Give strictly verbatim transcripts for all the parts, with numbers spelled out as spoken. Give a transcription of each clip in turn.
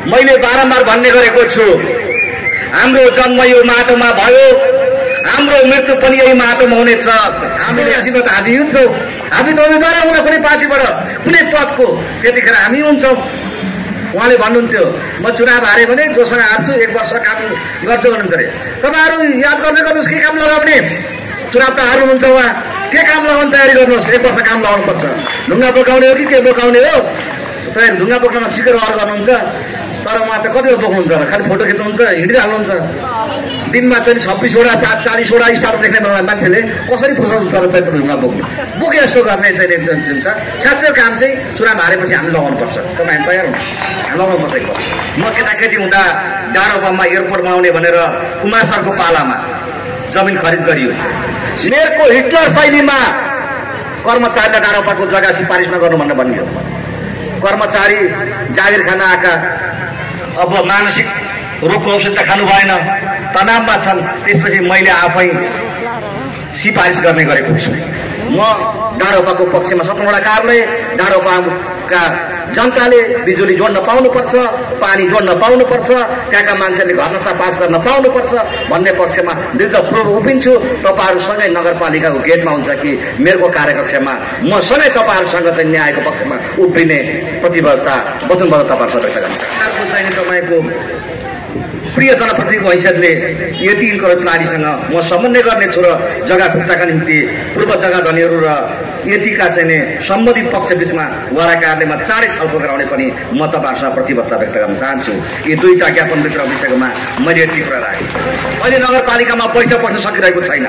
मैले बारम्बार भन्ने गरेको छु, हाम्रो जन्म यो माटोमा भयो, हाम्रो मृत्यु पनि यही माटोमा हुनेछ। हामीले आशीर्वाद हामी हुन्छौँ, हामी त उम्मेदवार हुन कुनै पार्टीबाट कुनै पदको, त्यतिखेर हामी हुन्छौँ। उहाँले भन्नुहुन्थ्यो म चुनाव हारेँ भने जोसँग हार्छु एक वर्ष काम गर्छु भन्नुहुन्थ्यो अरे। तपाईँहरू याद गर्दै गर्नुहोस् के काम लगाउने, चुनाव त हार्नुहुन्छ उहाँ, के काम लगाउनु तयारी गर्नुहोस्, एक वर्ष काम लगाउनुपर्छ। ढुङ्गा बोकाउने हो कि के बोकाउने हो, तपाईँहरू ढुङ्गा बोक्नमा सिकेर अर गर्नुहुन्छ, तर उहाँ त कति बोक्नुहुन्छ र खालि फोटो खिच्नुहुन्छ, हिँडिहाल्नुहुन्छ। दिनमा चाहिँ छब्बिसवटा चार चालिसवटा स्टार देख्ने मान्छेले कसरी फुर्सद हुन्छ र चाहिँ ढुङ्गा बोक्नु, बोके जस्तो गर्ने चाहिँ जुन छ साँच्चै काम चाहिँ चुनाव हारेपछि हामी लगाउनुपर्छ। तपाईँ तयार हुनु, लगाउनुपर्छ। म केटाकेटी हुँदा डाँडोपामा एयरपोर्टमा आउने भनेर कुमार सरको पालामा जमिन खरिद गरियो। मेयरको हिटलर शैलीमा कर्मचारीलाई डाँडोपाको जग्गा सिफारिस नगर्नु भनेर भनियो। कर्मचारी जागिर खान आएका अब मानसिक रोगको औषध त खानु भएन, तनावमा छन्। त्यसपछि मैले आफै सिफारिस गर्ने गरेको छु। म डाँडोपाको पक्षमा सत्रवटा कार्यालय, डाँडोपाका जनताले बिजुली जोड्न पाउनुपर्छ, पानी जोड्न पाउनुपर्छ, त्यहाँका मान्छेले घर नसा पास गर्न पाउनुपर्छ भन्ने पक्षमा दृढपूर्वक उभिन्छु। तपाईँहरूसँगै नगरपालिकाको गेटमा हुन्छ कि मेयरको कार्यकक्षमा म सधैँ तपाईँहरूसँग चाहिँ न्यायको पक्षमा उभिने प्रतिबद्धता वचनबद्ध तपाईँहरू व्यक्त गर्छु। चाहिँ तपाईँको प्रिय जनप्रतिनिधिको हैसियतले यति इन्करेज प्रणालीसँग म समन्वय गर्नेछु र जग्गा फिर्ताका निम्ति पूर्व जग्गा धनीहरू र यतिका चाहिँ सम्बन्धित पक्ष बिचमा वडा कार्यालयमा चाँडै छलफल गराउने पनि म तपाईँहरूसँग प्रतिबद्धता व्यक्त गर्न चाहन्छु। यी दुईटा ज्ञापनभित्र विषयमा मैले यति कुरा राखेँ। अहिले नगरपालिकामा बैठक बस्न सकिरहेको छैन।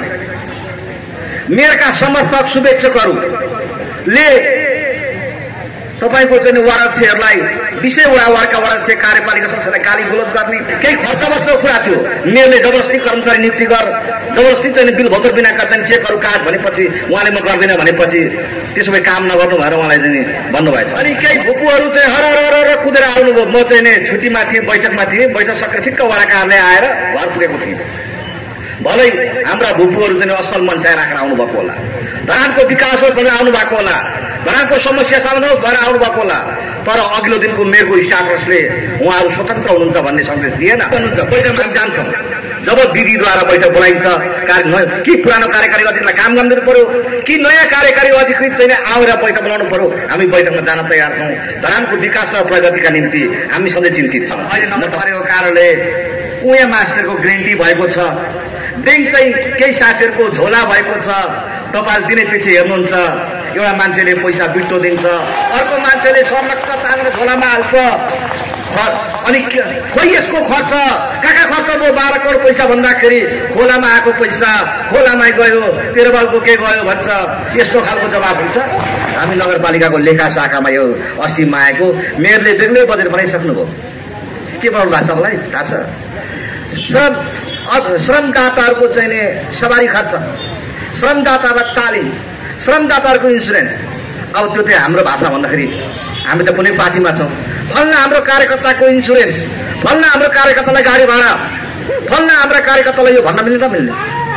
मेयरका समर्थक शुभेच्छकहरूले तपाईँको चाहिँ वडा अध्यक्षहरूलाई विषय वडा वडाका वडा अध्यक्ष कार्यपालिका सदस्यलाई गाली गुलोज गर्ने केही खर्च बस्ने कुरा थियो। मेयरले जबरजस्ती कर्मचारी नियुक्ति गर, जबरजस्ती चाहिँ बिल भोतर बिनाका चाहिँ चेकहरू काट भनेपछि उहाँले म गर्दिनँ भनेपछि त्यसो भए काम नगर्नु भएर उहाँलाई चाहिँ भन्नुभएछ। अनि केही भुपुहरू चाहिँ हर हर हर कुदेर आउनुभयो। म चाहिँ नि छुट्टीमा थिएँ, बैठकमा थिएँ, बैठक सकेर ठिक्क वडा कार्यालय आएर घर पुगेको थिएँ। भलै हाम्रा भुपुहरू चाहिँ असल मान्छे राखेर आउनुभएको होला, धरानको विकास होस् भनेर आउनु भएको होला, धरानको समस्या समाधान होस् भनेर आउनु भएको होला, तर अघिल्लो दिनको मेयरको स्टाटसले उहाँहरू स्वतन्त्र हुनुहुन्छ भन्ने सन्देश दिएन। भन्नुहुन्छ बैठकमा हामी जान्छौँ, जब विधिद्वारा बैठक बोलाइन्छ, कार्य कि पुरानो कार्यकारी अधिकृतलाई काम गर्नु पर्यो कि नयाँ कार्यकारी अधिकृत चाहिँ आएर बैठक बोलाउनु पर्यो, हामी बैठकमा जान तयार छौँ। धरानको विकास र प्रगतिका निम्ति हामी सधैँ चिन्तित छौँ। अहिले नगरपालिकाको कार्यालय कुया मास्टरको ग्यारेन्टी भएको छ, ब्याङ्क चाहिँ केही साथीहरूको झोला भएको छ। तपाईँले दिने पछि हेर्नुहुन्छ, एउटा मान्छेले पैसा बिट्टो दिन्छ, अर्को मान्छेले संरक्षण तानेर झोलामा हाल्छ। अनि खोइ यसको खर्च कहाँ कहाँ खर्च भयो? बाह्र करोड पैसा भन्दाखेरि खोलामा आएको पैसा खोलामा गयो, तेह्रबालको के गयो भन्छ। यस्तो खालको जवाब हुन्छ। हामी नगरपालिकाको लेखा शाखामा यो अस्ति आएको मेयरले बेग्लै बजेट बनाइसक्नुभयो। के भन्नु भएको तपाईँलाई थाहा छ? श्रम श्रमदाताहरूको चाहिँ नि सवारी खर्च, श्रमदातालाई तालिम, श्रमदाताहरूको इन्सुरेन्स। अब त्यो चाहिँ हाम्रो भाषा भन्दाखेरि हामी त कुनै पार्टीमा छौँ, फल्ना हाम्रो कार्यकर्ताको इन्सुरेन्स, फल्ना हाम्रो कार्यकर्तालाई गाडी भाडा, फल्ना हाम्रा कार्यकर्तालाई यो भन्न मिल्ने नमिल्ने।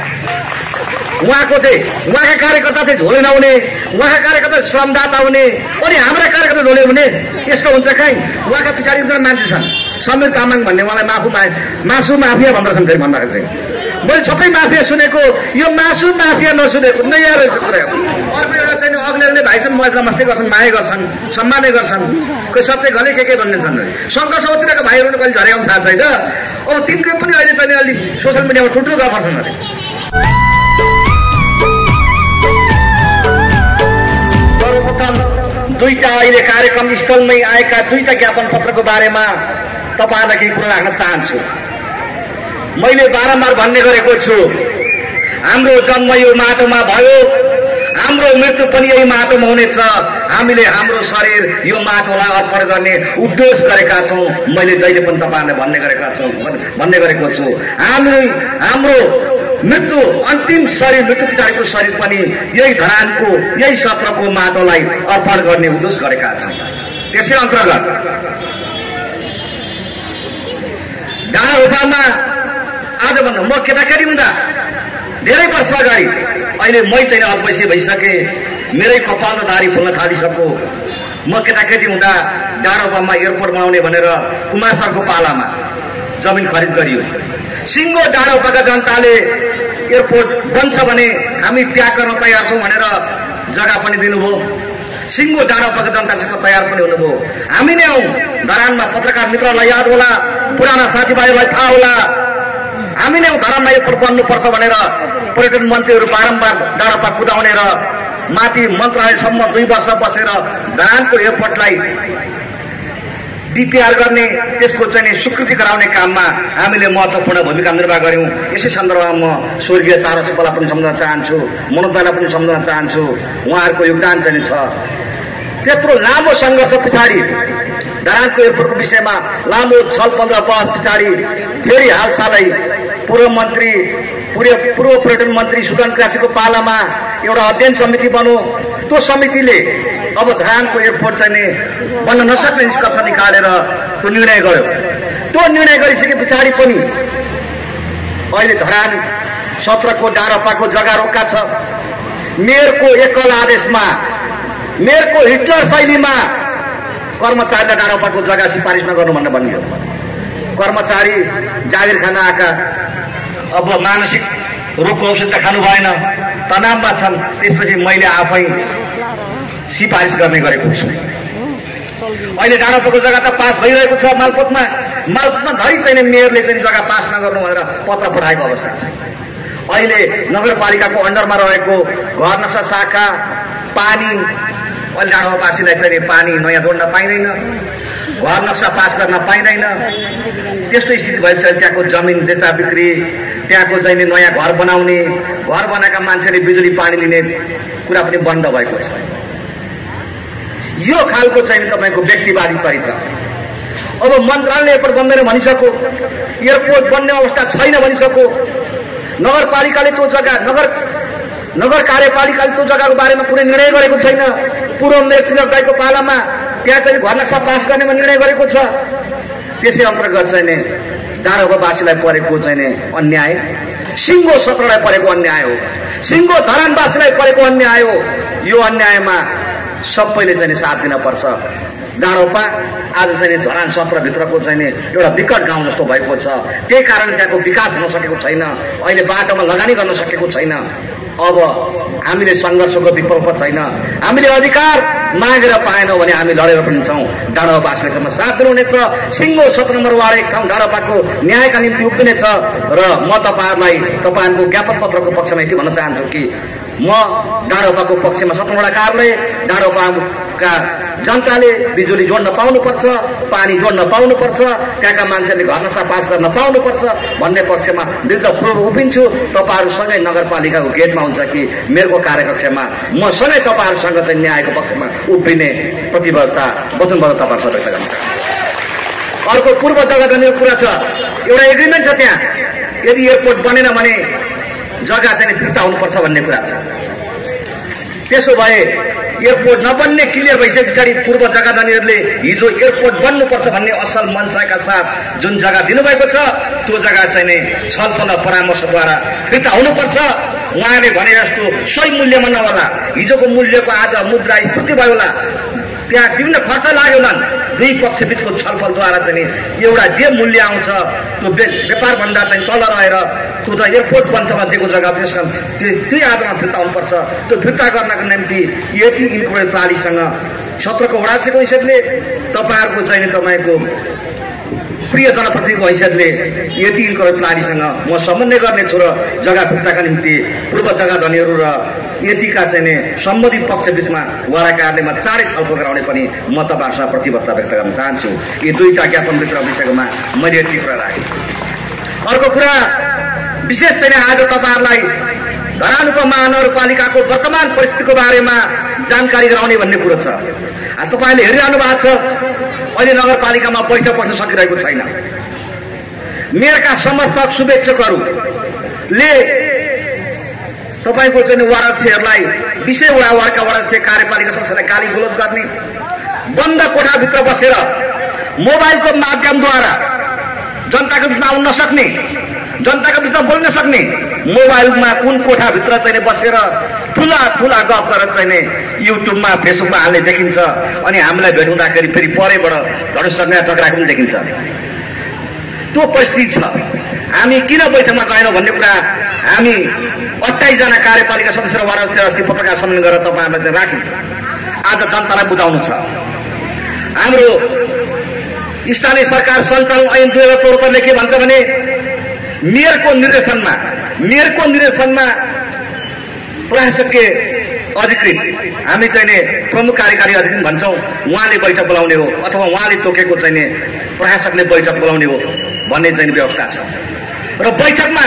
उहाँको चाहिँ उहाँका कार्यकर्ता चाहिँ झोले नहुने, उहाँका कार्यकर्ता श्रमदाता हुने, अनि हाम्रा कार्यकर्ता झोले हुने, यस्तो हुन्छ कहीँ। उहाँका पछाडि एकजना मान्छे छन् समीर तामाङ भन्ने, उहाँलाई माफु मासु माफिया भन्दछन्। फेरि भन्दाखेरि चाहिँ मैले सबै माफिया सुनेको, यो मासु माफिया नसुनेको नयाँ रहेछ कुरा। अर्को एउटा चाहिँ अग्ले अग्ले भाइ छन्, मजा मस्ती गर्छन्, माया गर्छन्, सम्मानै गर्छन्, कोही सत्य घले के के भन्ने छन्। सङ्घ समितिका भाइहरू कहिले झरेको थाहा छैन। अब तिनको पनि अहिले चाहिँ अलिक सोसियल मिडियामा ठुल्ठुलो गफर छन् अरे। सर्वप्रथम दुईटा अहिले कार्यक्रम स्थलमै आएका दुईटा ज्ञापन पत्रको बारेमा तपाईँहरूलाई केही कुरा राख्न चाहन्छु। मैले बारम्बार भन्ने गरेको छु, हाम्रो जन्म यो माटोमा भयो, हाम्रो मृत्यु पनि यही माटोमा हुनेछ। हामीले हाम्रो शरीर यो माटोलाई अर्पण गर्ने उद्देश्य गरेका छौँ। मैले जहिले पनि तपाईँहरूलाई भन्ने गरेका छौँ भन्ने गरेको छु। हामी हाम्रो मृत्यु अन्तिम शरीर, मृत्यु पछाडिको शरीर पनि यही धरानको यही सत्रको माटोलाई अर्पण गर्ने उद्देश्य गरेका छौँ। त्यसै अन्तर्गत डाँडामा आज भन्नु, म केटाकेटी हुँदा धेरै वर्ष अगाडि, अहिले मै चाहिँ अल्पैसे भइसके, मेरै कपाल र दारी फुल्न थालिसक्यो। म केटाकेटी हुँदा डाँडापामा एयरपोर्ट बनाउने भनेर कुमार सरको पालामा जमिन खरिद गरियो। सिङ्गो डाँडापाका जनताले एयरपोर्ट बन्छ भने हामी त्याग गर्न तयार छौँ भनेर जग्गा पनि दिनुभयो। सिङ्गो डाँडापाका जनतासँग तयार पनि हुनुभयो। हामी नै हौँ धरानमा, पत्रकार मित्रलाई याद होला, पुराना साथीभाइलाई थाहा होला, हामी नै धरानमा एयरपोर्ट बन्नुपर्छ भनेर पर्यटन मन्त्रीहरू बारम्बार डाँडापा कुदाउने र माथि मन्त्रालयसम्म दुई वर्ष बसेर धरानको एयरपोर्टलाई डिपिआर गर्ने, त्यसको चाहिँ स्वीकृति गराउने काममा हामीले महत्त्वपूर्ण भूमिका निर्वाह गर्यौँ। यसै सन्दर्भमा म स्वर्गीय तारा सुब्बालाई पनि सम्झन चाहन्छु, मनोजलाई पनि सम्झन चाहन्छु। उहाँहरूको योगदान चाहिँ छ। त्यत्रो लामो सङ्घर्ष पछाडि धरानको एयरपोर्टको विषयमा लामो छलफल र बहस पछाडि फेरि हालसालै पूर्व मन्त्री पूर्व पूर्व पर्यटन मन्त्री सुदन क्रान्तिको पालामा एउटा अध्ययन समिति बन्यो। त्यो समितिले अब धरानको एयरपोर्ट चाहिँ बन्न नसक्ने निष्कर्ष निकालेर त्यो निर्णय गर्यो। त्यो निर्णय गरिसके पछाडि पनि अहिले धरान सत्रको डाँडापाको जग्गा रोक्का छ। मेयरको एकल आदेशमा, मेयरको हिटलर शैलीमा कर्मचारीलाई डाँडापाको जग्गा सिफारिस नगर्नु भनेर भनियो। कर्मचारी जागिर खान आएका अब मानसिक रोगको औषध त खानु भएन, तनावमा छन्। त्यसपछि मैले आफै सिफारिस गर्ने गरेको छु। अहिले डाँडापाको जग्गा त पास भइरहेको छ मालपोतमा। मालपोतमा धरि चाहिँ मेयरले चाहिँ जग्गा पास नगर्नु भनेर पत्र पठाएको अवस्था छ। अहिले नगरपालिकाको अन्डरमा रहेको घर नक्सा शाखा, पानी, अहिले डाँडापासीलाई चाहिँ पानी नयाँ जोड्न पाइँदैन, घर नक्सा पास गर्न पाइँदैन। त्यस्तो स्थिति भएछ। त्यहाँको जमिन बेचा बिक्री, त्यहाँको चाहिँ नयाँ घर बनाउने, घर बनाएका मान्छेले बिजुली पानी लिने कुरा पनि बन्द भएको छ। यो खालको चाहिँ तपाईँको व्यक्तिवादी चरित्र। अब मन्त्रालयले एयरपोर्ट बन्दैन भनिसक्यो, एयरपोर्ट बन्ने अवस्था छैन भनिसक्यो। नगरपालिकाले त्यो जग्गा, नगर नगर कार्यपालिकाले त्यो जग्गाको बारेमा कुनै निर्णय गरेको छैन। पूर्व मेयर तिलक दाइको पालामा त्यहाँ चाहिँ घर नक्सा पास गर्नेमा निर्णय गरेको छ। त्यसै अन्तर्गत चाहिँ डाँडापावासीलाई परेको चाहिँ अन्याय सिङ्गो सत्रलाई परेको अन्याय हो, सिङ्गो धरानवासीलाई परेको अन्याय हो। यो अन्यायमा सबैले चाहिँ साथ दिन पर्छ। डाँडापा आज चाहिँ धरान सत्रभित्रको चाहिँ एउटा विकट गाउँ जस्तो भएको छ। त्यही कारण त्यहाँको विकास हुन सकेको छैन, अहिले बाटोमा लगानी गर्न सकेको छैन। अब हामीले सङ्घर्षको विकल्प छैन। हामीले अधिकार मागेर पाएनौँ भने हामी लडेर पनि छौँ। डाँडापासीले चाहिँ साथ दिनुहुनेछ। सिङ्गो सत्र नम्बर वार्ड एक ठाउँ डाँडापाको न्यायका निम्ति उभिनेछ र म तपाईँहरूलाई तपाईँहरूको ज्ञापन पत्रको पक्षमा यति भन्न चाहन्छु कि म डाँडापाको पक्षमा सत्रवटा कार्यालय, डाँडापाका जनताले बिजुली जोड्न पाउनुपर्छ, पानी जोड्न पाउनुपर्छ, त्यहाँका मान्छेले घर नक्सा पास गर्न पाउनुपर्छ भन्ने पक्षमा दृढपूर्वक उभिन्छु। तपाईँहरूसँगै नगरपालिकाको गेटमा हुन्छ कि मेयरको कार्यकक्षमा म सँगै तपाईँहरूसँग चाहिँ न्यायको पक्षमा उभिने प्रतिबद्धता वचनबद्धता व्यक्त गर्न चाहन्छु। अर्को पूर्व जग्गा दिने कुरा छ, एउटा एग्रिमेन्ट छ त्यहाँ। यदि एयरपोर्ट बनेन भने जग्गा चाहिँ फिर्ता हुनुपर्छ भन्ने कुरा छ। त्यसो भए एयरपोर्ट नबन्ने क्लियर भइसके पछाडि पूर्व जग्गा धनीहरूले हिजो एयरपोर्ट बन्नुपर्छ भन्ने असल मनसाका साथ जुन जग्गा दिनुभएको छ त्यो जग्गा चाहिँ नै छलफल परामर्शद्वारा फिर्ता हुनुपर्छ। उहाँले भने जस्तो सही मूल्यमा नहोला, हिजोको मूल्यको आज मुद्रा स्फूर्ति भयो होला, त्यहाँ विभिन्न खर्च लाग्यो होला। दुई पक्ष बिचको छलफलद्वारा चाहिँ एउटा जे मूल्य आउँछ त्यो व्यापारभन्दा चाहिँ तल रहेर त्यो त एयरपोर्ट बन्छ दिएको जग्गा त्यसमा त्यही आधारमा फिर्ता हुनुपर्छ। त्यो फिर्ता गर्नको निम्ति यति इन्क्वायरी प्रणालीसँग सत्रको वडाक्षको हैसियतले तपाईँहरूको चाहिँ तपाईँको प्रिय जनप्रतिनिधिको हैसियतले यति इन्क्वायरी प्रणालीसँग म समन्वय गर्नेछु र जग्गा फिर्ताका निम्ति पूर्व जग्गा धनीहरू र यतिका चाहिँ सम्बन्धित पक्ष बिचमा वडा कार्यालयमा चाँडै छलफल गराउने पनि म तपाईँहरूसँग प्रतिबद्धता व्यक्त गर्न चाहन्छु। यी दुईटा ज्ञापनभित्र विषयमा मैले यति कुरा राखेँ। अर्को कुरा विशेष चाहिँ आज तपाईँहरूलाई धरान उपमहानगरपालिकाको वर्तमान परिस्थितिको बारेमा जानकारी गराउने भन्ने कुरो छ। तपाईँले हेरिरहनु भएको छ, अहिले नगरपालिकामा बैठक बस्न सकिरहेको छैन। मेयरका समर्थक शुभेच्छकहरूले तपाईँको चाहिँ वार्डक्षहरूलाई विषय वडा वार्डका वार्डक्षय कार्यपालिका संस्थालाई गाली गुलोज गर्ने, बन्द कोठाभित्र बसेर मोबाइलको माध्यमद्वारा जनताको बिचमा आउन नसक्ने, जनताको बिचमा बोल्न सक्ने, मोबाइलमा कुन कोठाभित्र चाहिँ बसेर ठुला ठुला गफ गरेर चाहिँ नि युट्युबमा फेसबुकमा हाल्ने देखिन्छ अनि हामीलाई भेट्उँदाखेरि फेरि परैबाट धनुषसँग टक्राएको पनि देखिन्छ। त्यो परिस्थिति छ। हामी किन बैठकमा गएनौँ भन्ने कुरा हामी अट्ठाइस जना कार्यपालिका सदस्य र वडा अध्यक्ष अस्ति पत्रकार सम्मेलन गरेर तपाईँहरूलाई चाहिँ राख्यौँ। आज जनतालाई बुझाउनु छ। हाम्रो स्थानीय सरकार सञ्चालन ऐन दुई हजार चौहत्तरले के भन्छ भने मेयरको निर्देशनमा मेयरको निर्देशनमा प्रशासकीय अधिकृत हामी चाहिँ नि प्रमुख कार्यकारी अधिकृत भन्छौँ, उहाँले बैठक बोलाउने हो अथवा उहाँले तोकेको चाहिँ नि प्रशासकले बैठक बोलाउने हो भन्ने चाहिँ व्यवस्था छ। र बैठकमा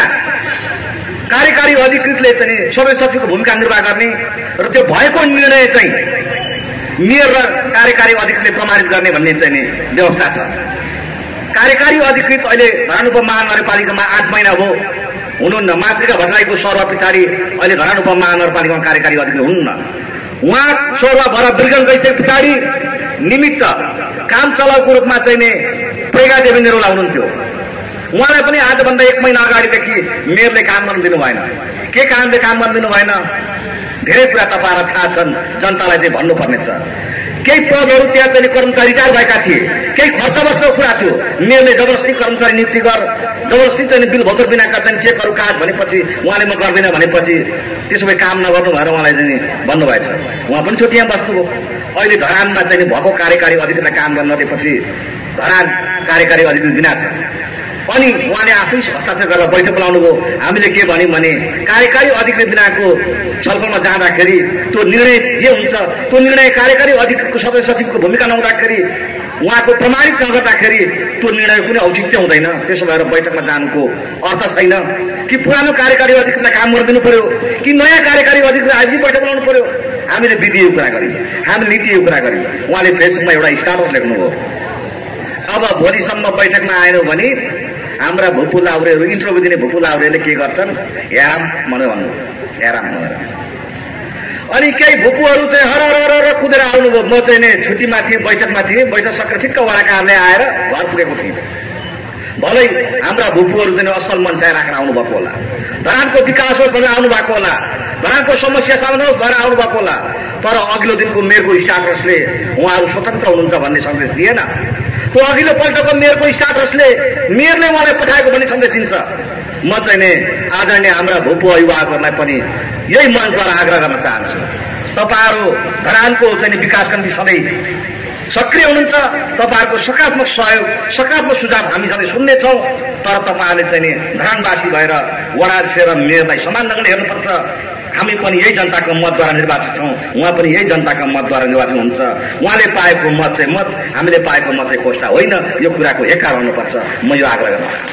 कार्यकारी अधिकृतले चाहिँ सबै सचिवको भूमिका निर्वाह गर्ने र त्यो भएको निर्णय चाहिँ मेयर र कार्यकारी अधिकृतले प्रमाणित गर्ने भन्ने चाहिँ नि व्यवस्था छ। कार्यकारी अधिकृत अहिले धरान उपमहानगरपालिकामा आठ महिना हो हुनुहुन्न। मातृका भट्टराईको सरुवा पछाडि अहिले धरान उपमहानगरपालिकामा कार्यकारी अधिकृत हुनुहुन्न। उहाँ सरुवा भएर बिर्गन गइसके पछाडि निमित्त काम चलाउको रूपमा चाहिँ नि प्रेगा देवी नेरोला हुनुहुन्थ्यो। उहाँलाई पनि आजभन्दा एक महिना अगाडिदेखि मेयरले काम गर्न दिनु भएन। के कारणले काम गर्न दिनु भएन? धेरै कुरा तपाईँहरूलाई थाहा छन्, जनतालाई चाहिँ भन्नुपर्नेछ। केही पदहरू त्यहाँ चाहिँ कर्मचारी रिटायर भएका थिए, केही खर्च बस्नुको कुरा थियो। मेयरले जबरजस्ती कर्मचारी नियुक्ति गर जबरजस्ती चाहिँ बिल भोकर बिनाका चाहिँ चेकहरू काट भनेपछि उहाँले म गर्दिनँ भनेपछि त्यसो भए काम नगर्नु भएर उहाँलाई चाहिँ भन्नुभएछ। उहाँ पनि छुट्टीमा बस्नुभयो। अहिले धरानमा चाहिँ भएको कार्यकारी अधिकृतलाई काम गर्न नदिएपछि धरान कार्यकारी अधिकृत बिना छ। अनि उहाँले आफै हस्ताक्षर गरेर बैठक बोलाउनु भयो। हामीले के भन्यौँ भने कार्यकारी अधिकृत बिनाको छलफलमा जाँदाखेरि त्यो निर्णय जे हुन्छ त्यो निर्णय कार्यकारी अधिकृतको सदस्य सचिवको भूमिका नहुँदाखेरि उहाँको प्रमाणित नगर्दाखेरि त्यो निर्णय कुनै औचित्य हुँदैन। त्यसो भएर बैठकमा जानुको अर्थ छैन। कि पुरानो कार्यकारी अधिकृतलाई काम गरिदिनु पर्यो कि नयाँ कार्यकारी अधिकृत आजै बैठक बोलाउनु पर्यो? हामीले विधिको कुरा गर्यौँ, हामीले नीतिको कुरा गर्यौँ। उहाँले फेसबुकमा एउटा स्टाटस लेख्नुभयो, अब भोलिसम्म बैठकमा आएनौ भने हाम्रा भुपु लाउरेहरू इन्टरभ्यू दिने भुपु लाउरेले के गर्छन् हेराम भनेर भन्नु हेराम भनेर। अनि केही भुपुहरू चाहिँ हर हर हर कुदेर आउनुभयो। म चाहिँ नि छुट्टीमा थिएँ, बैठकमा थिएँ। बैठक सकेर ठिक्क वडा कार्यालय आएर घर पुगेको थिएँ। भलै हाम्रा भुपुहरू चाहिँ असल मनसाय राखेर आउनुभएको होला, धरानको विकास होस् भनेर आउनु भएको होला, धरानको समस्या समाधान होस् भनेर आउनु भएको होला। तर अघिल्लो दिनको मेयरको स्टाटसले उहाँहरू स्वतन्त्र हुनुहुन्छ भन्ने सन्देश दिएन। त्यो अघिल्लो पल्टको मेयरको स्टाटसले मेयरले उहाँलाई पठाएको भन्ने सन्देश दिन्छ। म चाहिँ नि आदरणीय हाम्रा भूपू अभिभावकहरूलाई पनि यही मनद्वारा आग्रह गर्न चाहन्छु, तपाईँहरू धरानको चाहिँ विकासका निम्ति सधैँ सक्रिय हुनुहुन्छ। तपाईँहरूको सकारात्मक सहयोग सकारात्मक सुझाव हामी सधैँ सुन्नेछौँ। तर तपाईँहरूले चाहिँ नि धरानवासी भएर वडा अध्यक्ष र मेयरलाई समान ढङ्गले हेर्नुपर्छ। हामी पनि यही जनताको मतद्वारा निर्वाचित छौँ, उहाँ पनि यही जनताको मतद्वारा निर्वाचित हुन्छ। उहाँले पाएको मत चाहिँ मत, हामीले पाएको मत चाहिँ खोस्टा होइन। यो कुराको एकार हुनुपर्छ। म यो आग्रह गर्न चाहन्छु।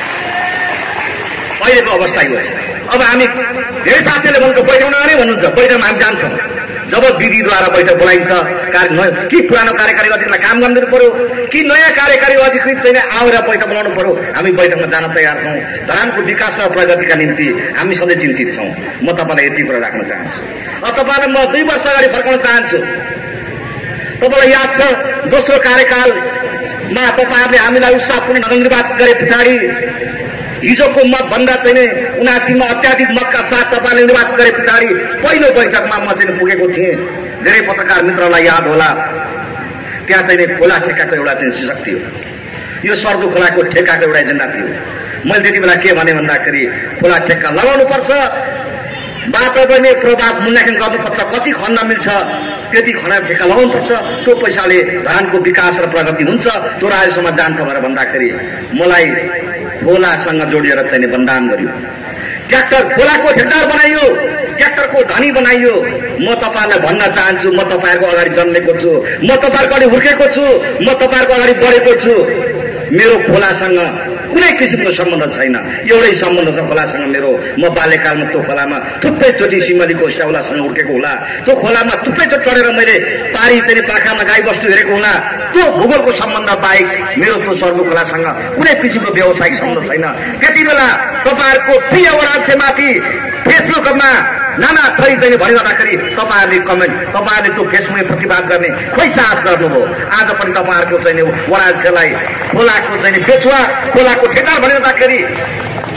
अहिलेको अवस्था यो छ। अब हामी धेरै साथीहरूले भनेको बैठक नगर्ने भन्नुहुन्छ, बैठकमा हामी जान्छौँ जब विधिद्वारा बैठक बोलाइन्छ। कार्य कि पुरानो कार्यकारी अधिकृतलाई काम गर्न दिनु पर्यो कि नयाँ कार्यकारी अधिकृत चाहिँ आएर बैठक बोलाउनु पर्यो? हामी बैठकमा जान तयार छौँ। धरानको विकास र प्रगतिका निम्ति हामी सधैँ चिन्तित छौँ। म तपाईँलाई यति कुरा राख्न चाहन्छु। अब तपाईँलाई म दुई वर्ष अगाडि फर्काउन चाहन्छु। तपाईँलाई याद छ दोस्रो कार्यकालमा तपाईँहरूले हामीलाई उत्साहपूर्ण ढङ्गले निर्वाचित गरे पछाडि हिजोको मत भन्दा चाहिँ उनासीमा अत्याधिक मतका साथ तपाईँले निर्वाचित गरे पछाडि पहिलो बैठकमा म चाहिँ पुगेको थिएँ। धेरै पत्रकार मित्रलाई याद होला, त्यहाँ चाहिँ खोला ठेक्काको एउटा चाहिँ शीर्षक थियो। यो सर्दो खोलाको ठेक्काको एउटा एजेन्डा थियो। मैले त्यति बेला के भने भन्दाखेरि खोला ठेक्का लगाउनुपर्छ, वातावरणीय प्रभाव मूल्याङ्कन गर्नुपर्छ, कति खन्न मिल्छ त्यति खना ठेक्का लगाउनुपर्छ, त्यो पैसाले धरानको विकास र प्रगति हुन्छ, त्यो राजस्वमा जान्छ भनेर भन्दाखेरि मलाई खोलासँग जोडिएर चाहिँ बन्दान गरियो। ट्र्याक्टर खोलाको ठेक्दार बनाइयो, ट्र्याक्टरको धनी बनाइयो। म तपाईँहरूलाई भन्न चाहन्छु, म तपाईँहरूको अगाडि जन्मेको छु, म तपाईँहरूको अगाडि हुर्केको छु, म तपाईँहरूको अगाडि बढेको छु। मेरो खोलासँग कुनै किसिमको सम्बन्ध छैन, एउटै सम्बन्ध छ खोलासँग मेरो। म बाल्यकालमा त्यो खोलामा थुप्रैचोटि सिमलीको स्याउलासँग हुर्केको होला, त्यो खोलामा थुप्रैचोटि चढेर मैले पारी चाहिँ पाखामा गाई बस्तु हेरेको होला। त्यो भूगोलको सम्बन्ध बाहेक मेरो त्यो सर्दो खोलासँग कुनै किसिमको व्यावसायिक सम्बन्ध छैन। त्यति बेला तपाईँहरूको प्रिय वडाध्यक्षमाथि फेसबुकमा नाना थरी चाहिँ भनिरहँदाखेरि तपाईँहरूले कमेन्ट तपाईँहरूले त्यो फेसबुकमा प्रतिवाद गर्ने खोइ साहस गर्नुभयो। आज पनि तपाईँहरूको चाहिँ वडाध्यक्षलाई खोलाको चाहिँ बेचुवा खोलाको ठेक्दार भनिरहँदाखेरि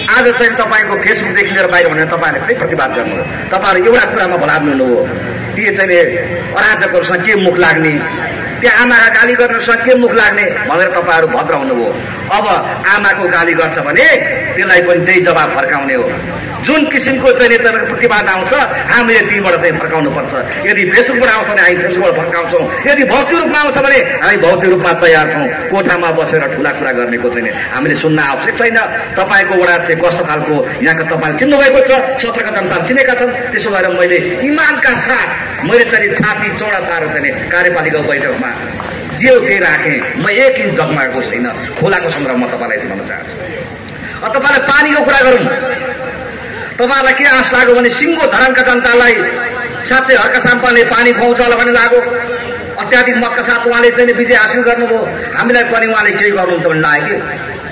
आज चाहिँ तपाईँको फेसबुकदेखि लिएर बाहिर भनेर तपाईँहरूले फेरि प्रतिवाद गर्नु हो। तपाईँहरू एउटा कुरामा भलाद्नु हो, ती चाहिँ अराजकहरूसँग के मुख लाग्ने, त्यहाँ आमाका गाली गर्नसँग के मुख लाग्ने भनेर तपाईँहरू भद्र हुनुभयो। अब आमाको गाली गर्छ भने त्यसलाई पनि त्यही जवाब फर्काउने हो। जुन किसिमको चाहिँ तपाईँको प्रतिवाद आउँछ हामीले तीबाट चाहिँ फर्काउनु पर्छ। यदि फेसबुकबाट आउँछ भने हामी फेसबुकबाट फर्काउँछौँ, यदि भौतिक रूपमा आउँछ भने हामी भौतिक रूपमा तयार छौँ। कोठामा बसेर ठुला कुरा गर्नेको चाहिँ हामीले सुन्न आवश्यक छैन। तपाईँको वडा चाहिँ कस्तो खालको यहाँका तपाईँले चिन्नुभएको छ, सत्रका जनताले चिनेका छन्। त्यसो भएर मैले इमानका साथ मैले चाहिँ छाती चौडा पारेर चाहिँ कार्यपालिका बैठकमा जे केही राखेँ, म एक इन्च डगमाएको छैन। खोलाको सन्दर्भमा म तपाईँलाई भन्न चाहन्छु। अब तपाईँलाई पानीको कुरा गरौँ। तपाईँलाई के आश लाग्यो भने सिङ्गो धरानका जनतालाई साँच्चै हर्का साम्पाले पानी खुवाउँछ होला भन्ने लाग्यो। अत्याधिक मतका साथ उहाँले चाहिँ विजय हासिल गर्नुभयो। हामीलाई पनि उहाँले केही गर्नुहुन्छ भन्ने लाग्यो कि